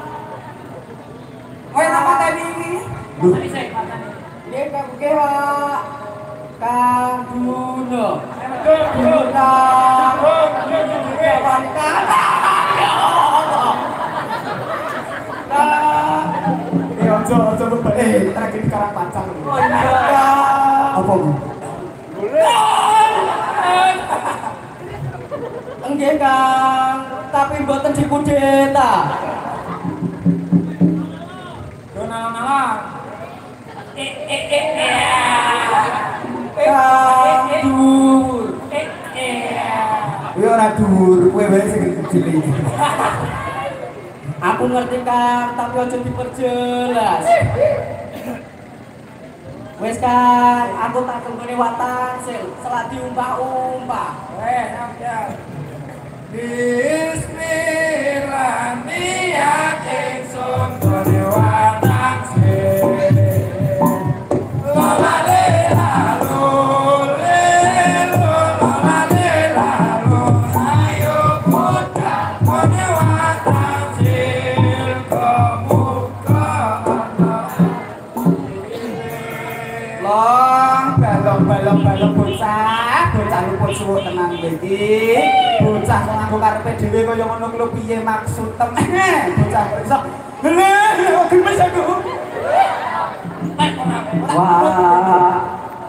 Kowe napa tadi iki? Nggih, Kang. Nggih, Pak. Kang Duno. Duno. Kawan Eh ojo ojo lupa eh tragedi karang pacar. Oh iya. Apa Bu? Nggih, Kang. Tapi mboten dikudeta. Donal-nalan. Eh eh eh eh. Kang Dur. Eh eh. Yo ora dhuwur, kowe wae sing kecil iki. Aku ngerti, Kang, tapi aja diperjelas. Wes, Kang, aku tak tunggone watang sil, selak diumpah-umpah. Eh, ya. Bismillah niat ingsun kene watang sih. Lola lela lole lola lela lo ayo putra kene watang sih kemuka long balong balong balong bocah bocah luput suwuk tenan iki bocah kok nganggo karepe dhewe kaya ngono kuwi lho piye maksud temen bocah kok iso lho kok gemes aku Wah.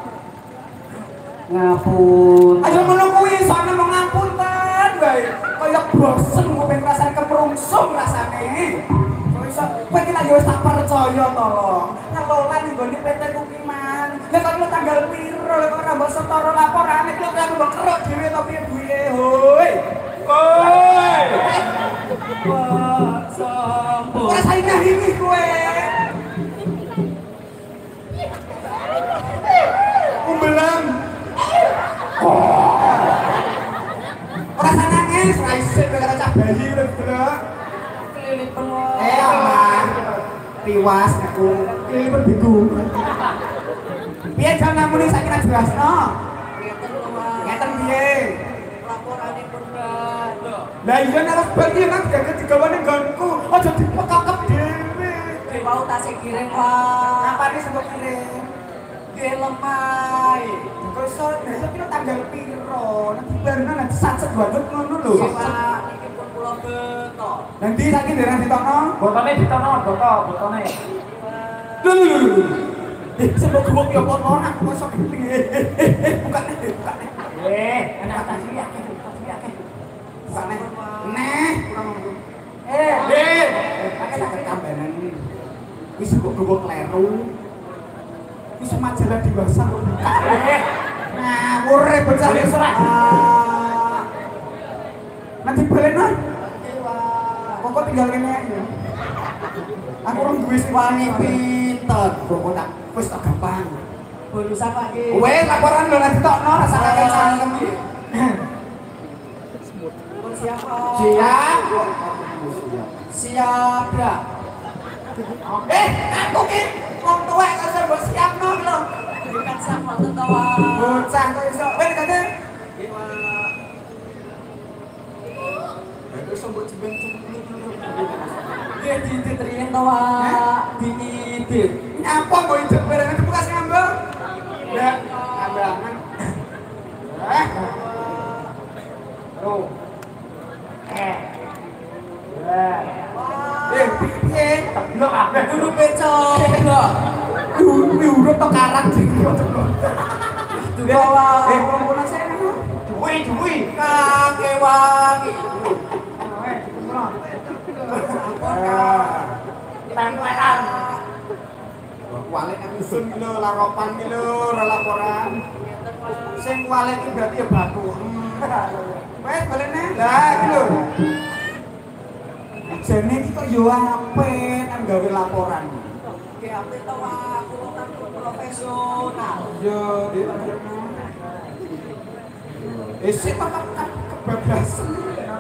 Ngapun. aja ngono kuwi soalnya mau ngapunten wae kaya bosen ngopen rasane keprungsung rasane kok iso kowe iki lagi wis tak percaya to ngelola ning nggone P T ku ki man lha kok lu tanggal piro lha kok ora mbok setara laporane kok aku mbok kerok dhewe to piye piye hoi hoi Wah, sampun. ora saingan iki kowe umbelan ora sanange ora isih karo cah bayi lho bro kliwas aku. Kliwat bingung. Piye jan namune saiki nang jelasno? Ngeten piye? Laporane pun Mbak. Lah iya nek bang iki kan gak digawane nggonku. Aja dipekakep dhewe. Ki mau tasih kirim Pak. Apane sing kok kirim? Ki lemah. Terus besok kita tanggal piro? Nanti bareng nanti satset banget ngono lho. Iya Pak, iki pun kula beto. Nanti saiki dereng ditono. Botone ditono, boto, botone. Lho lho lho lho. Eh, sebab gua ki apa ana kosok iki. Buka nih, buka nih. Eh, enak tasih ya, tasih ya. Buka nih. Neh, Eh, eh, pakai tak tambahan ini. Wis kok gua kleru. Wis majalah dewasa kok buka. Ngawur e bocah wis ora. Nanti balena. Kok tinggal kene ae. Aku ora duwe wani pinter, kok tak wis tak gampang. bonus apa ki? Wes laporan lho nanti tokno rasa kakek salam iki. Pun siapa? Siap. Siap ya. Eh, aku ki wong tuwek kok iso mbok siapno ki lho. Bukan sama tetawa. Bocah kok iso. Wes kate. Wes mbok jembeng-jembeng. Ki dititriin tawa. Diidit. Apa mbok ide bareng dibuka sing ngambang? Ya, ngambangan. Eh. Tuh. Eh. Eh, piye? Teblok kabeh kudu becok. Kudu urut tok karang sing Bawa. Eh, kumpulna sene. Duwi, duwi. Kakewangi. Tempelan. Walik nang usun ki lho, laropan ki lho, ora laporan. Sing walik ki berarti ya batu. Wes balene. Lah iki lho. Jane iki kok yo apik nang gawe laporan. Ki apik tawa kulo kan profesional. Yo, eh sik kok kebablasan.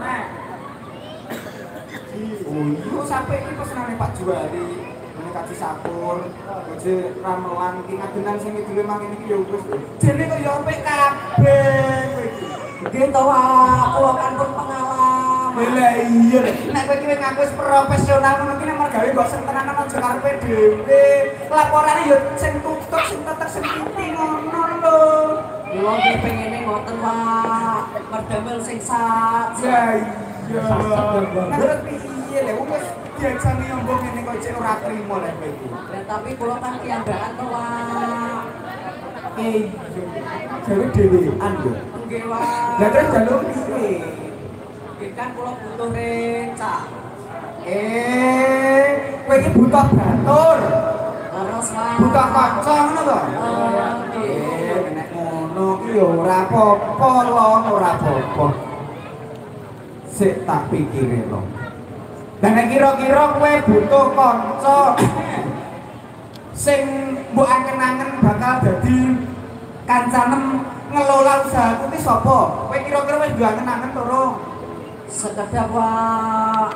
Oh iya sampai ini pesenane Pak Juwari ini kaji sapur oje ramelan iki ngadenan sing ngidule mangkene iki ya wis jene kok ya apik kabeh kowe iki Nggih tawa kulo kan pun pengalaman. lah iya nek kowe iki ngaku wis profesional ngono ki nek mergawe mbok sing tenanan aja karepe dhewe laporane ya sing tutuk sing tetek sing pipi ngono lho Kulo ki pengene ngoten Pak. Merdamel sing sat. ya iya nek terus piye lho wis biasane yombong ngene kok cek ora trimo lek kowe iki Dan tapi kulo kan kiambakan tawa. eh gawe dhewean yo Nggih Pak. lah terus jalur piye Nggih kan kulo butuh renca. eh kowe iki butuh batur Terus Pak. butuh kanca ngono to Eh, nggih. eh nek ngono ki yo ora apa-apa lho ora apa-apa sik tak pikire lho dan nek kira-kira kowe butuh kanca sing mbok angen-angen bakal dadi kancanem ngelola usaha kuwi sapa? Kowe kira-kira wis duwe angen-angen to, Rong? Sekedap Pak.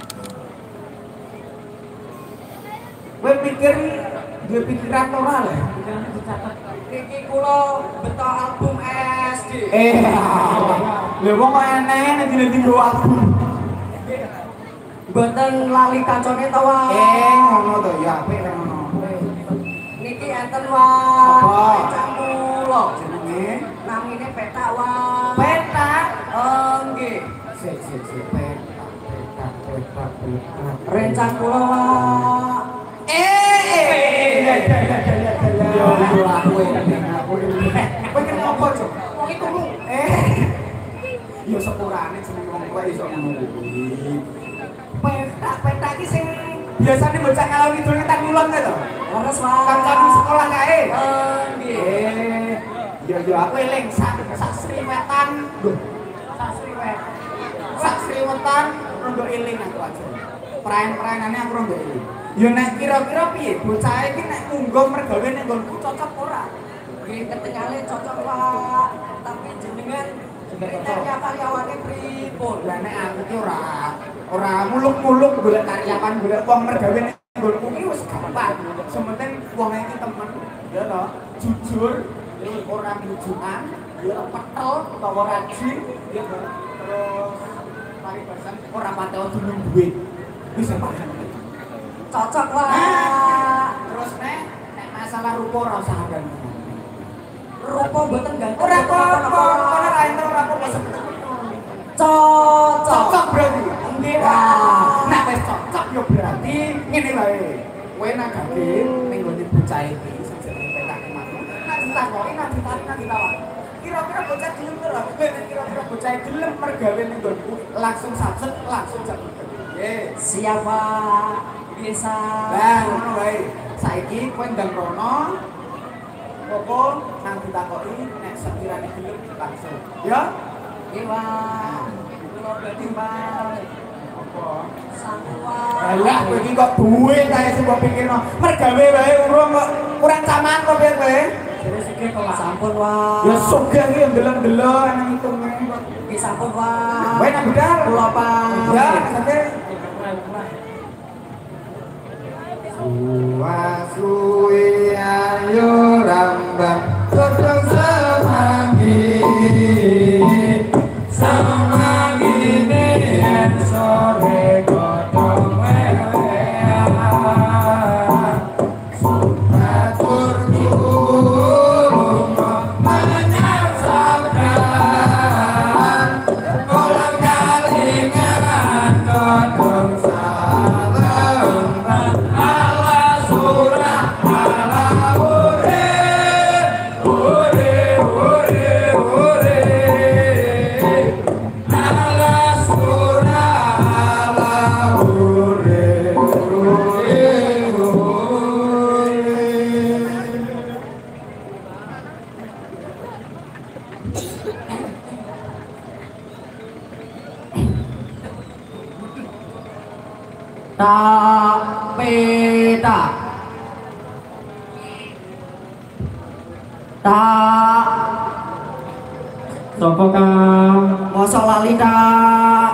Kowe pikir duwe pikiran ora lho? Pikirane dicatet. Iki kulo beto album S D. Eh, lha wong kok eneh nek dile nggo album. Mboten lali kancane to Pak. Eh, ngono to ya apik rek ngono. Niki enten Pak. Apa? Camulo. Jenenge Namine peta Pak. peta. Oh nggih. Sik sik sik peta, peta, peta, peta. Rencang kulo Pak. Eh, eh, ya ya ya ya ya. Yo yo aku aku. Kowe kene apa, Cuk? Wong iku lu. Eh. Yo sepurane jeneng wong kowe iso ngono kuwi. Peta, peta iki sing biasane bocah ngalor ngidul ngetan ngulon to. Leres Pak. Kancan sekolah kae. Oh nggih. Eh, yo yo aku eling sak sak sriwetan. Lho, sak sriwet. Sak sriwetan rondo eling aku aja. Perain-perainane aku rondo eling. Yo nek kira-kira piye bocah iki nek munggo mergawe nek nggonku cocok ora? Nggih ketinggalan cocok Pak. Tapi jenengan kriteria karyawane pripun? Lah nek aku ki ora ora muluk-muluk golek karyawan golek wong mergawe nek Nggonku iki wis gampang. Sementing wong iki temen, ya to, jujur, ya ora bujukan, ya petel utawa rajin, ya to. Terus paribasan ora pateo dunung duit. Wis paham. Cocok lah. Terus nek nek masalah rupa ora usah ada. Rupa mboten ganteng. Ora apa-apa, ora ra entuk ora apa-apa. Cocok. Cocok berarti. Nggih. Nek wis cocok yo berarti ngene wae. Kowe nagake ning gone bocah iki sing jenenge petak manuk. Nek ditakoki nek ditarik nek ditawar. Kira-kira bocah gelem to lho. Kira-kira bocah gelem mergawe ning nggonku langsung satset langsung jabut. Nggih. Siap, Pak. Bisa. Lah ngono wae. Saiki kowe ndang rono. Apa nang ditakoki nek sekirane gelem langsung. Ya? Nggih, Pak. Kula dadi Pak. Apa? Santuan. Alah kowe iki kok duwe kae sing mbok pikirno. Mergawe wae urung kok kurang caman kok piye kowe? Jadi sikit kok sampun, Pak. Ya sugih iki ndelok-ndelok nang itunge kok. Nggih sampun, Pak. Kowe nak budal? Kula, Pak. Ya, sakit. Suwi ayo rambang godhong semanggi semanggi nen sore godhong wewean sumatur tulung menyang sabdan kolang kalingan godhong salembang ala surah ala ure ure ure ure ala surah ala ure ure ure. Tak peta. Tak Sopo Kang? mosok lali tak.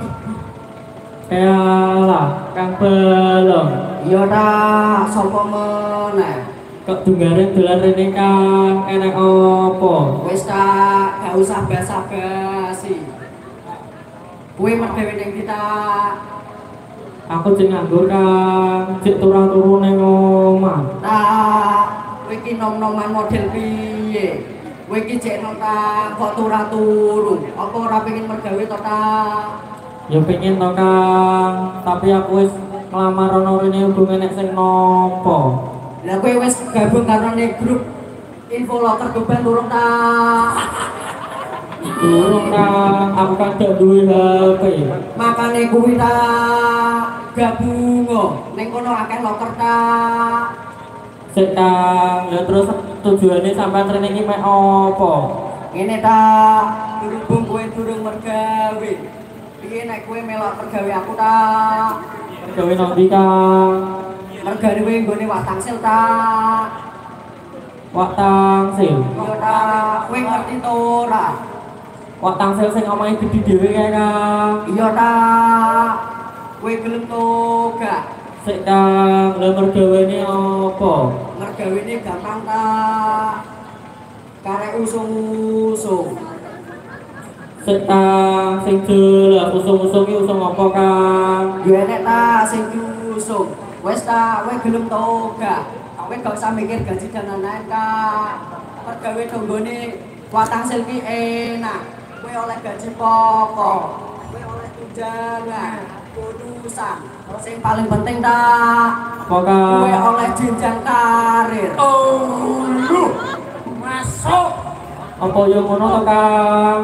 Elah, Kang belum. Iya tak, sapa meneh. Kok dunggaren dolan rene Kang, enek opo? Wis tak, gak usah basa-basi. Kuwi mergawe ning kita. Aku jeng nganggur Kang, jek turah-turu ning omah. Tak, kowe iki nom-noman model piye? Kowe iki jek nang tak kok turu-turu. Apa ora pengen mergawe to tak? Ya pengen to Kang, tapi aku wis nglamar ono rene hubungan nek sing nopo. Lah kowe wis gabung karo ning grup info loker beban turun tak? Durung Kang, aku kan gak duwe H P. Makane kuwi tak gabung ning kono akeh loker tak. Sik Kang, ya terus tujuane sampean rene iki mek opo? Ngene tak, berhubung kowe durung mergawe. Piye nek kowe melok mergawe aku tak? Gawe nang ndi Kang? Mergawe kowe nggone wak tangsil tak? Wak tangsil. Iya tak, kowe ngerti to ora? Wak tangsil sing omahe gedhi dhewe kae Kang. Iya tak. Kowe gelem to gak? Sik Kang, lha mergawane opo? Mergawene gampang tak? Karek usung-usung. Sik Kang, sing jelas usung-usung iki usung apa Kang? Yo enek ta sing diusung. Wes ta, kowe gelem to gak? Kowe gak usah mikir gaji dan lain-lain Kak. Pergawe donggone watangsil ki enak. Kowe oleh gaji pokok. Kowe oleh tunjangan, bonusan. Sing paling penting ta, Apa Kang? kowe oleh jenjang karir. Oh, lu masuk. Apa yo ngono to Kang?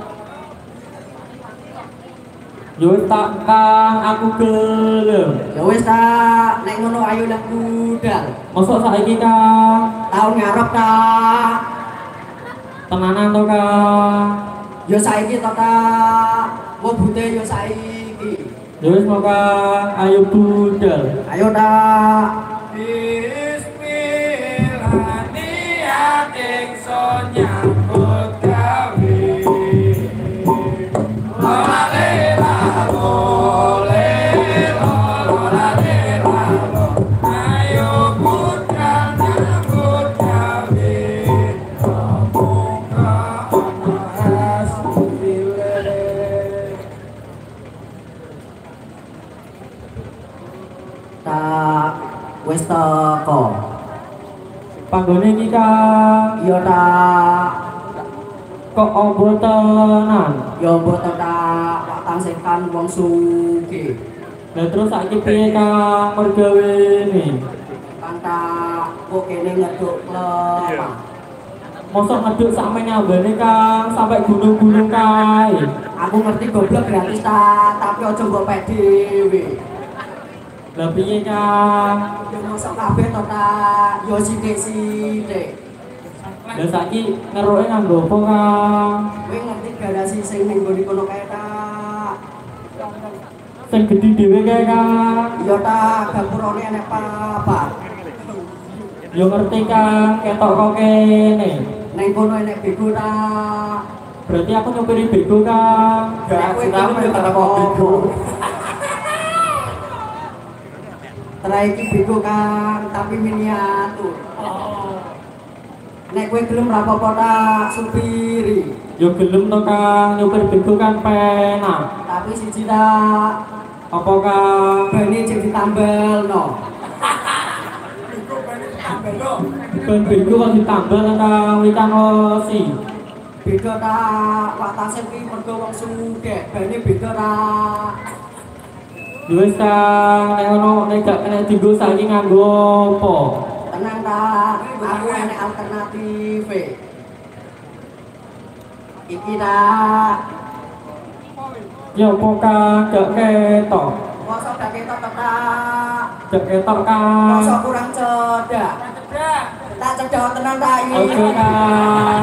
Yo tak Kang, aku gelem. Ya wis ta, nek ngono ayo lah budal. Mosok saiki Kang? Tahun ngarep ta. Tenanan to Kang? Yo saiki to ta. Wobute yo saiki. Ya wis mau Kang, ayo budal. Ayo ta. Bismillah niat ingsun nyambut gawe. Lola lela lole, lola lela lole. teko. Panggone iki Kang Iya ta. kok obo tenan. Ya mboten ta watang sekan wong sugih. Lah terus saiki piye Kang mergawene? Kanta kok kene ngeduk lemah. Mosok ngeduk sampe nyambane Kang sampai gunung-gunung kae. Aku ngerti goblok gratis ta, tapi aja mbok pek dhewe. Lah piye Kang? Yo mosok kabeh to ta, yo sithik-sithik. Lah saiki ngeroke nganggo apa Kang? Kowe ngerti garasi sing ning nggone kono kae ta? Sing gedhi dhewe kae Kang. Iya ta, gapurane enek papat. Yo ngerti Kang, ketok kok kene. Ning kono enek bego ta. Berarti aku nyopiri bego Kang. Gak siname kata bego. Tra iki bego Kang, tapi miniatur. Nek kowe gelem ra apa-apa ta, supiri. Yo gelem to Kang, nyopir bego kan penak. Tapi siji ta, Apa Kang? bane jek ditambalno. Ben bego kok ditambal Kang, wikang losi. Beda ta, watase kuwi mergo wong sugih, bane beda ta. Wis Kang, nek ono nek gak kena dienggo saiki nganggo apa? Tenang ta, aku enek alternatif. Iki ta, Ya apa Kang, gak ketok. mosok gak ketok ta. Gak ketok Kang. Mosok kurang cedak. Tak cedak tenan ta iki. Oke Kang.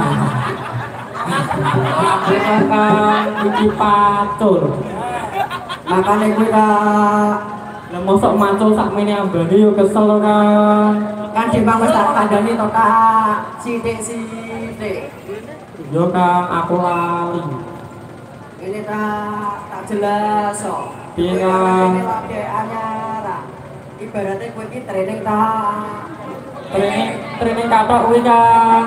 Oke Kang, iki pacul. Makane kuwi ta, Lah mosok macul sakmene ambane yo kesel to Kang. kan timbang wis tak kandhani to ta, sithik-sithik. Yo Kang, aku lali. Ini ta tak jelas kok. Piye, Kowe Kang? ini lagi anyar. Ibaratnya kowe iki training ta. Training training katok kuwi Kang.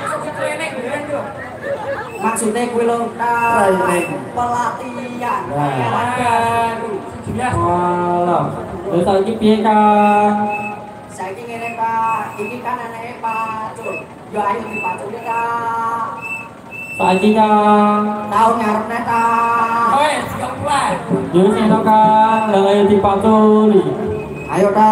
Maksudnya kowe lho ta pelatihan. Baru. Walah. Lah saiki piye Kang? Saiki ngene ta, iki kan anake pacul. Yo ayo dipacul ta. Saiki Kang. Tahun ngarepne ta. Yo sing to Kang, lah ayo dipaculi. Ayo ta.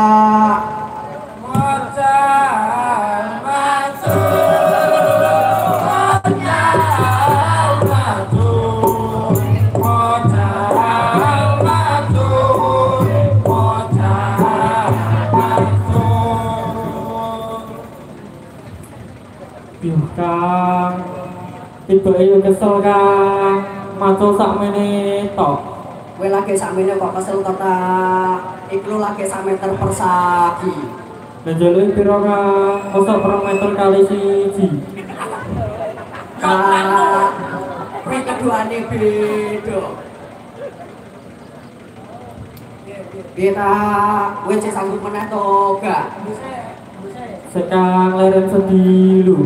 Yo Kang. Tiba yo kesel Kang. Macul sakmene tok. Kowe lagi sakmene kok kesel to ta. Iku lagi sak meter persagi. Lah jaluk piro Kang? Mosok rong meter kali siji. Kak, kowe keduane beda. Beta, kowe cek sanggup meneh to gak? Sekang leren sedilu.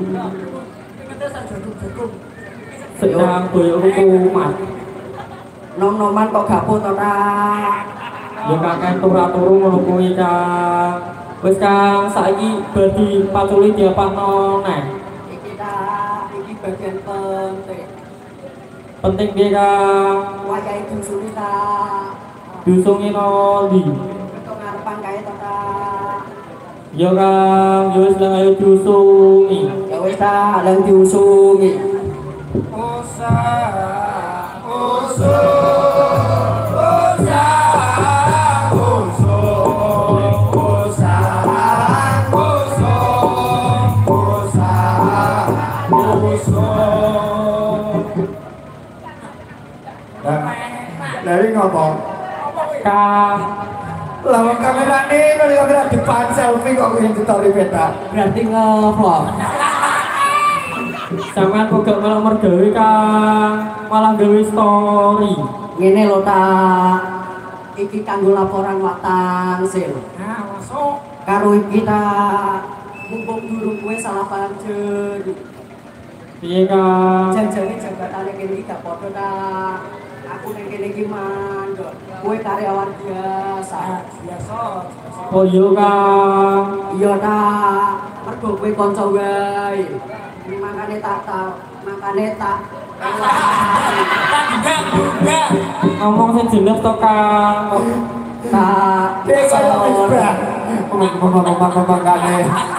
Sekang boyo hukuman. Nom-noman kok gaput to ta? Ya kakek turu-turu ngono kuwi Kang. Wis Kang, saiki badi paculi diapakno neh. Iki ta, iki bagian penting. Penting piye Kang? Wayahe dusune ta. Dusunge ndi? Ketok ngarepan kae to ta. Ya Kang, ya wis lang ayo dusungi. Ya wis ta, lang diusungi. Dari ngomong, Kang, lama kamera ini kalau kamera depan selfie kok yang story beta. Berarti ngevlog. sampean kok gak malah mergawe Kang, malah gawe story. Ngene lho ta. Iki kanggo laporan watang sil. Nah, masuk. Karo iki ta. Mumpung durung kowe salah paham jadi. Piye Kang? Janjane jabatane kene iki gak padha ta. Aku ning kene iki mandek. Kue karyawan biasa. Biasa. Oh iya Kang. Iya ta, mergo kue kanca wae. Makane tak tak, makane tak. Enggak, enggak. Ngomong sing jelas to Kang. Tak. Kayak kaya isbah. Ngomong-ngomong kane.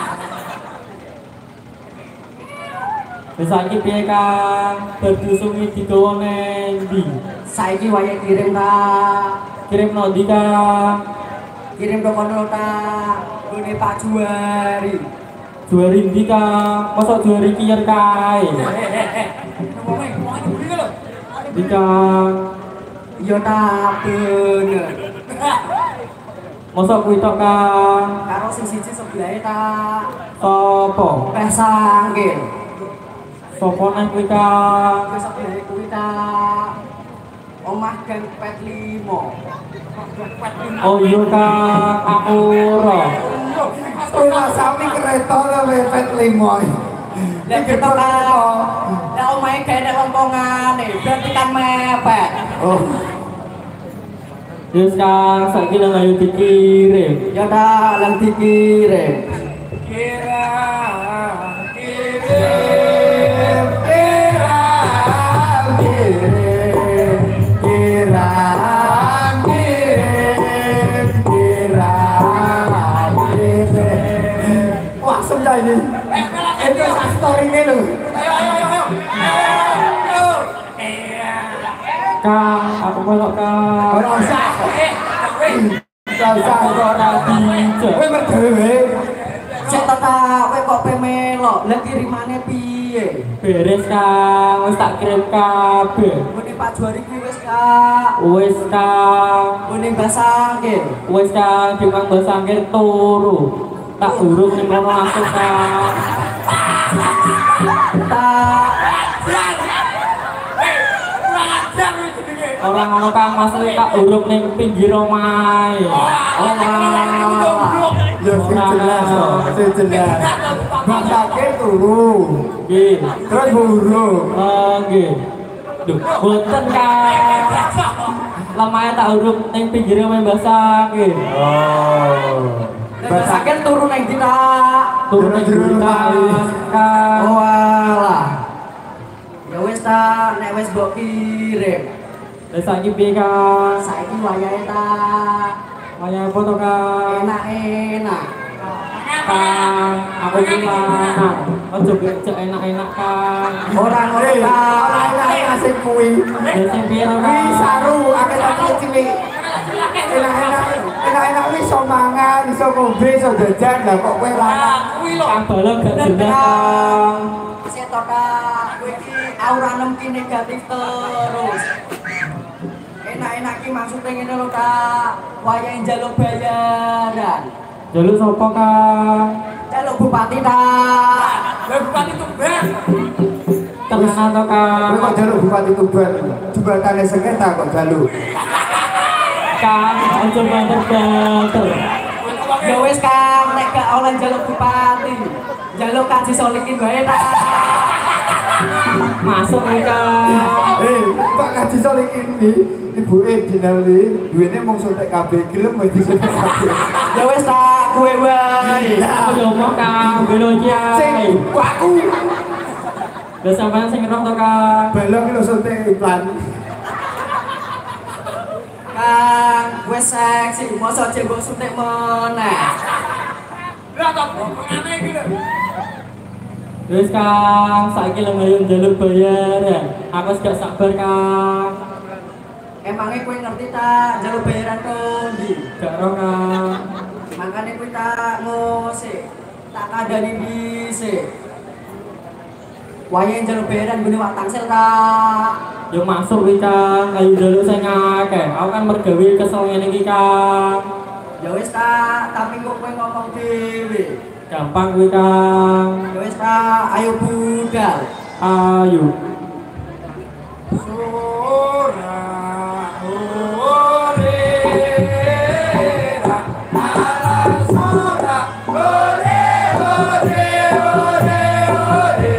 Wis saiki piye Kang? Berdusungi digawa nang ndi? Saiki wayahe kirim ta. Kirim no ndi Kang? Kirim ke kono ta. Gone Pak Juari. Juari ndi Kang? Mosok juari kiyer kae. Ngomong, ngomong buri lho. Ndi Kang? Iya ta bener. Mosok kuwi tok Kang. Karo sing siji sebelahe ta. Sopo? Teh sangkil. Sopo nang kuwi Kang? Wis sebelahe kuwi ta. Omah gang pet limo. Oh iya Kang, aku ora. Ora sami kereta lho mepet limo. Lah kita karo. Lah omahe gawe nek lompongane, berarti kan mepet. Oh. Yes Kang, saiki nang ayo dikirim. Ya ta, lang dikirim. Kira kirim kira kirim kira kirim kira kirim. Wah, sudah ini. Itu story-nya lho. Ayo ayo ayo. Ayo. Kang, aku melok Kang. Ora usah. Ora usah Ora dijak. kowe merdewe. Cek tata, kowe kok pemelok, lah kirimane piye? Beres Kang, wis tak kirim kabeh. Ngene Pak Juari kuwi wis Kak. Wis Kang, Ngene Mbak Sangkil. wis Kang, Dimang Basangke turu. Tak urung ning kono langsung Kang. Tak. Ora ngono Kang, masuk tak urung ning pinggir omahe. Oh malah. Ya sing jelas, kok, sing jelas. Basake turu. Nggih. Terus buru. Oh nggih. Duh, boten Kang. Lamahe tak urung ning pinggir omahe Basangke. Oh. Mbak Sangkil turu nang ndi ta? Turun ning jero Kang. Oh alah. Ya wis ta, nek wis mbok kirim. Lah saiki piye Kang? Saiki wayahe ta. Wayah apa to Kang? Enak-enak. Kang, aku iki lanang. Aja becek enak-enak Kang. Ora ngono Eh, ta. ora enak asik kuwi. Lah sing piye to Kuwi Kang? saru akeh lagi cilik. Enak-enak, enak-enak wis iso mangan, iso ngombe, iso jajan, lah kok kowe lanang. Kang balok gak jelas Kang. Sik to Kak, kowe iki auranem ki negatif terus. Enak-enak ki maksudnya ngene lho Kak. Wayahe njaluk bayaran. Jaluk sapa Kang? Njaluk bupati ta. Lah bupati Tuban. Temenan to Kang. Kowe kok jaluk bupati Tuban? Jebatane sengketa kok jaluk. Kang, aja banter-banter. Ya wis Kang, nek gak oleh njaluk bupati. Njaluk Kaji Solikin wae ta. Masuk nih Kang. Eh, Pak Kaji Solikin iki ibuke dinali, duwene mung suntik kabeh gelem wis disuntik kabeh. Ya wis ta, kowe wae. Aku yo mau Kang, belo Sing kiai. aku Lah sampean sing roh to Kang. balong iki lho suntik iklan. Kang, wis seksi, mosok jebok suntik meneh. Lah kok ngene iki lho. Wis Kang, saiki lho ngayon njaluk bayaran. Aku wis gak sabar Kang. Emangnya kowe ngerti ta njaluk bayaran kendi? Gak roh Kang. Makane kowe tak ngosik, tak kandhani dhisik. Wayahe njaluk bayaran gune wak tangsel ta. Yo masuk iki Kang, ayo njaluk sing akeh. Aku kan mergawe kesel ngene iki Kang. Ya wis ta, tapi kok kowe ngomong dhewe. Gampang kuwi Kang. Ya wis ta, ayo budal. Ayo. Ora ore ra ala sora ore ore ore ore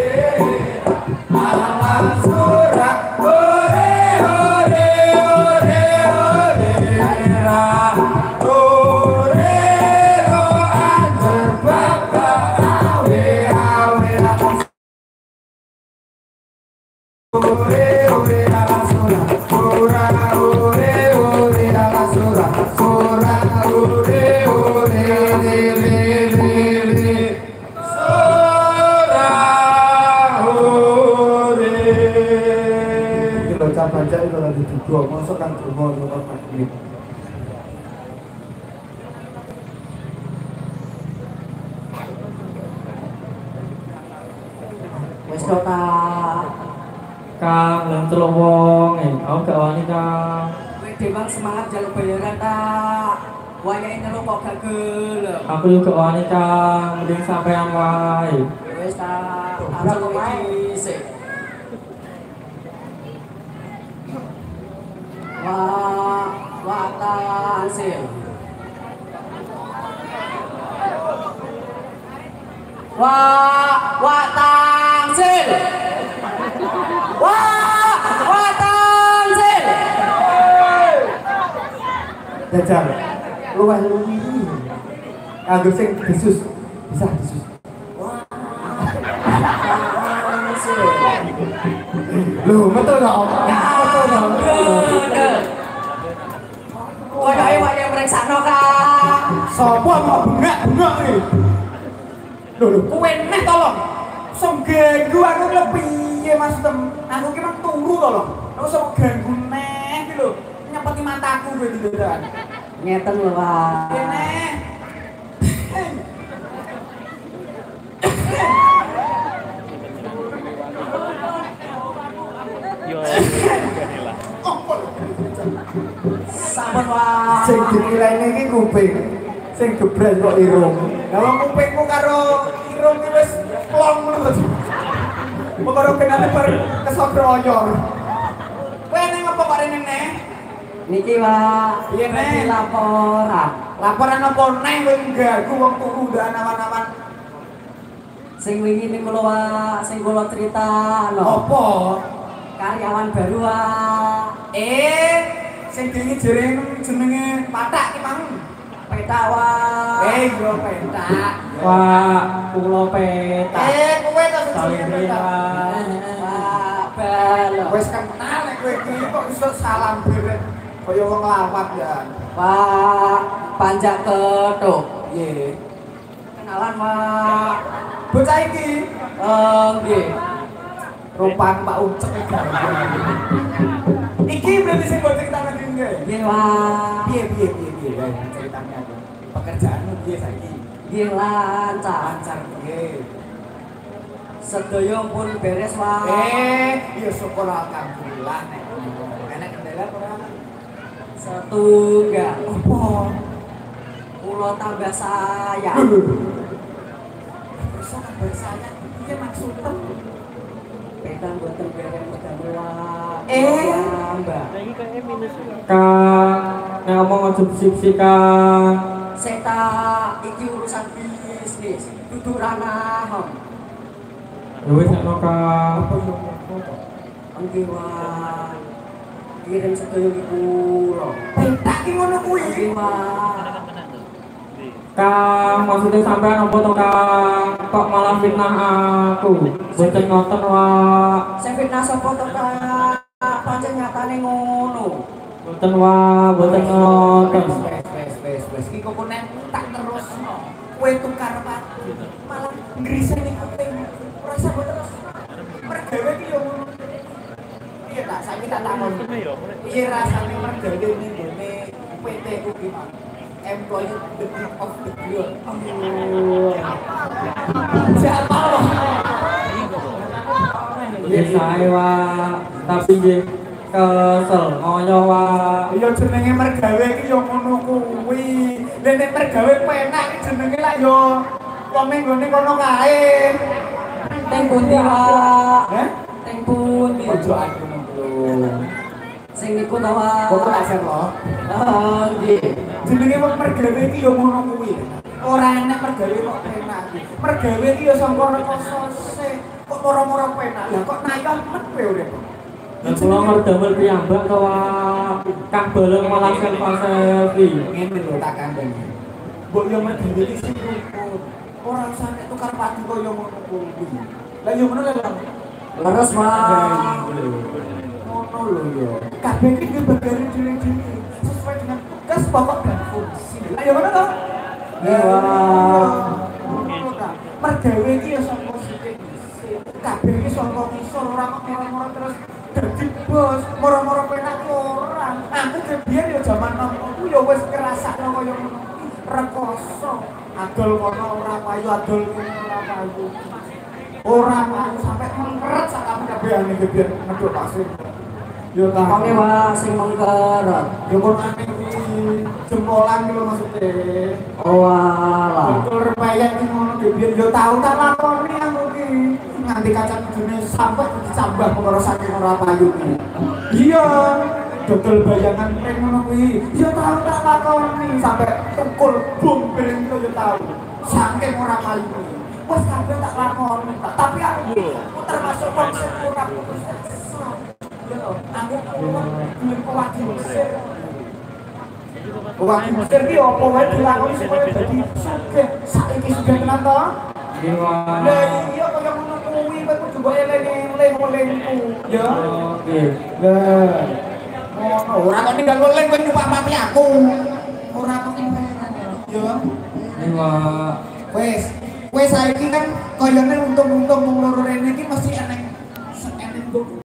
ala sora ore ore ore kang donga nurut mati. Wis to ta. Kang lem telung wong, eh, aku gak wani Kang. Kowe dhewe semangat jaluk bayaran ta. Wayahe nyeluk kok gak gelem. Aku juga wani Kang, mending sampean wae. Wis ta, aku iki sik. Wah, watan sil. Wah, watan sil. Wah, watan sil. Jajal. Luwih luwih. Kanggo sing desus. Bisa desus. Lho, metu to. Metu to. Koyoke wae mreksakno Kang. Sopo mau bengak-bengak iki? Lho, lho, kowe neh to lho. Sing ganggu aku lho piye Mas Tem? Aku ki mung turu to lho. Aku sok ganggu neh iki lho. Nyepeti mataku kowe iki lho. Ngeten lho, Pak. Kene. Yo. Sampun Pak. Sing dikiraine iki kuping. Sing gebres kok irung. Lah kupingmu karo irung iki wis plong ngono to. Pokoke kenane bar kesodro oyor. Kowe ning apa kok rene neh? Niki Pak, Piye, Nek? iki laporan. Laporan apa neh kowe nggagu wong tuku ndak awan-awan. Sing wingi niku lho Pak, sing kula critakno. Apa? Karyawan baru Pak. Eh, sing dingi jenenge jenenge Patak ki mang. Petak Pak. Eh, yo petak. Pak, kula petak. Eh, kowe to sing Saling jenenge petak. Pak, balo. Wis kenal nek kowe iki kok iso salam beret kaya wong lawat ya. Pak, panjak ketuk. Piye? Kenalan Pak. Bocah iki Eh, nggih. rupan Pak Ucek iki. Iki berarti sing mbok critakno iki. Nggih Pak. Piye piye piye piye Wae, ceritanya aku. Pekerjaanmu piye saiki? Nggih lancar. Lancar piye? Sedaya pun beres Pak. Eh, iya syukur alhamdulillah nek. Enak kendala ora? Setunggal. Apa? Kula tambah sayang. Bisa tambah sayang piye maksudnya? Pedang boten berem pedang Pak. Eh. Mbak. Lagi kayak minus. Kang, nek ngomong aja bisik Kang. Seta iki urusan bisnis, dudu ranah. Ya wis nek Kang. Engge Pak. Kirim sedaya iki kula. Petak ki ngono kuwi. Engge Pak. Kang, maksudnya sampean apa to Kang? Kok malah fitnah aku? Boten ngoten Wak. Sing fitnah sapa to Kak? Pancen nyatane ngono. Boten Wak, boten ngoten. Wes wes wes wes iki kok nek tak terusno. Kowe tukar Pak. Malah ngriseni kuping. Ora iso mbok terus. Mergawe ki yo ngono. Iya tak saiki tak takon. Piye rasane mergawe ning gone P T ku ki Pak? Employee the group of the girl. Siapa loh? Nggih sae Wak, tapi nggih kesel ngoyo Wak. Ya jenenge mergawe iki ya ngono kuwi. Lah nek mergawe penak iki jenenge lak yo wong ning gone kono kae. Teng pundi Pak? Heh? Teng pundi? Ojo aku ngono. Sing niku to Pak. Kok asen lo? Oh, nggih. Jenenge wong mergawe iki ya ngono kuwi. Ora enak mergawe kok penak. Mergawe iki ya sangka rekosose. Kok moro-moro penak. Lah kok naik men kowe urip. Lah kula ngerdamel piyambak to Wak. Kang Baleng malah selfie selfie. Ngene lho tak kandhani. Mbok yo mergawe iki sing rukun. Ora usah nek tukar padu kaya ngono kuwi. Lah yo ngono lho. Leres Pak. Ngono lho yo. Kabeh iki dibagari dhewe-dhewe sesuai dengan tugas pokok dan fungsi. Lah yo ngono to? Iya. Mergawe iki ya saka sithik. Kabeh iki saka ngisor ora kok moro-moro terus dadi bos, moro-moro penak orang. Aku kebiyen ya jaman nom aku ya wis ngrasakno kaya ngono. Rekoso. Adol kono ora payu, adol kene ora payu. Ora payu sampe mengkeret sak kami kabehane kebiyen ngeduk pasir. Yo ta. Wonge wae sing mengkeret. Yo kon ane iki jempolan iki lho maksude. Oh alah. Betul repayan iki ngono kebiyen yo tau tak lakoni aku iki. Nganti kacan jene sampe dicambah perkara saking ora payu iki. Iya. Dodol bayangan pring ngono kuwi. Ya tau tak lakoni sampe tukul bum piring itu yo tau. Saking ora payu kuwi. Wes kabeh tak lakoni. Tapi aku termasuk wong sing ora putus asa. Ya aku belum kuwati Mesir. Kuwati Mesir ki opo wae dilakoni supaya dadi sugih. Saiki sugih tenan to? Iya. Lah iya kaya ngono kuwi kowe kudu mbok eling-eling olehku. Ya. Oke. Lah ngono, ora kok tinggal ngeling kowe nyupak mati aku. Ora kok ya. Iya. Wes, wes saiki kan koyone untung-untung mung loro rene iki mesti eneng eneng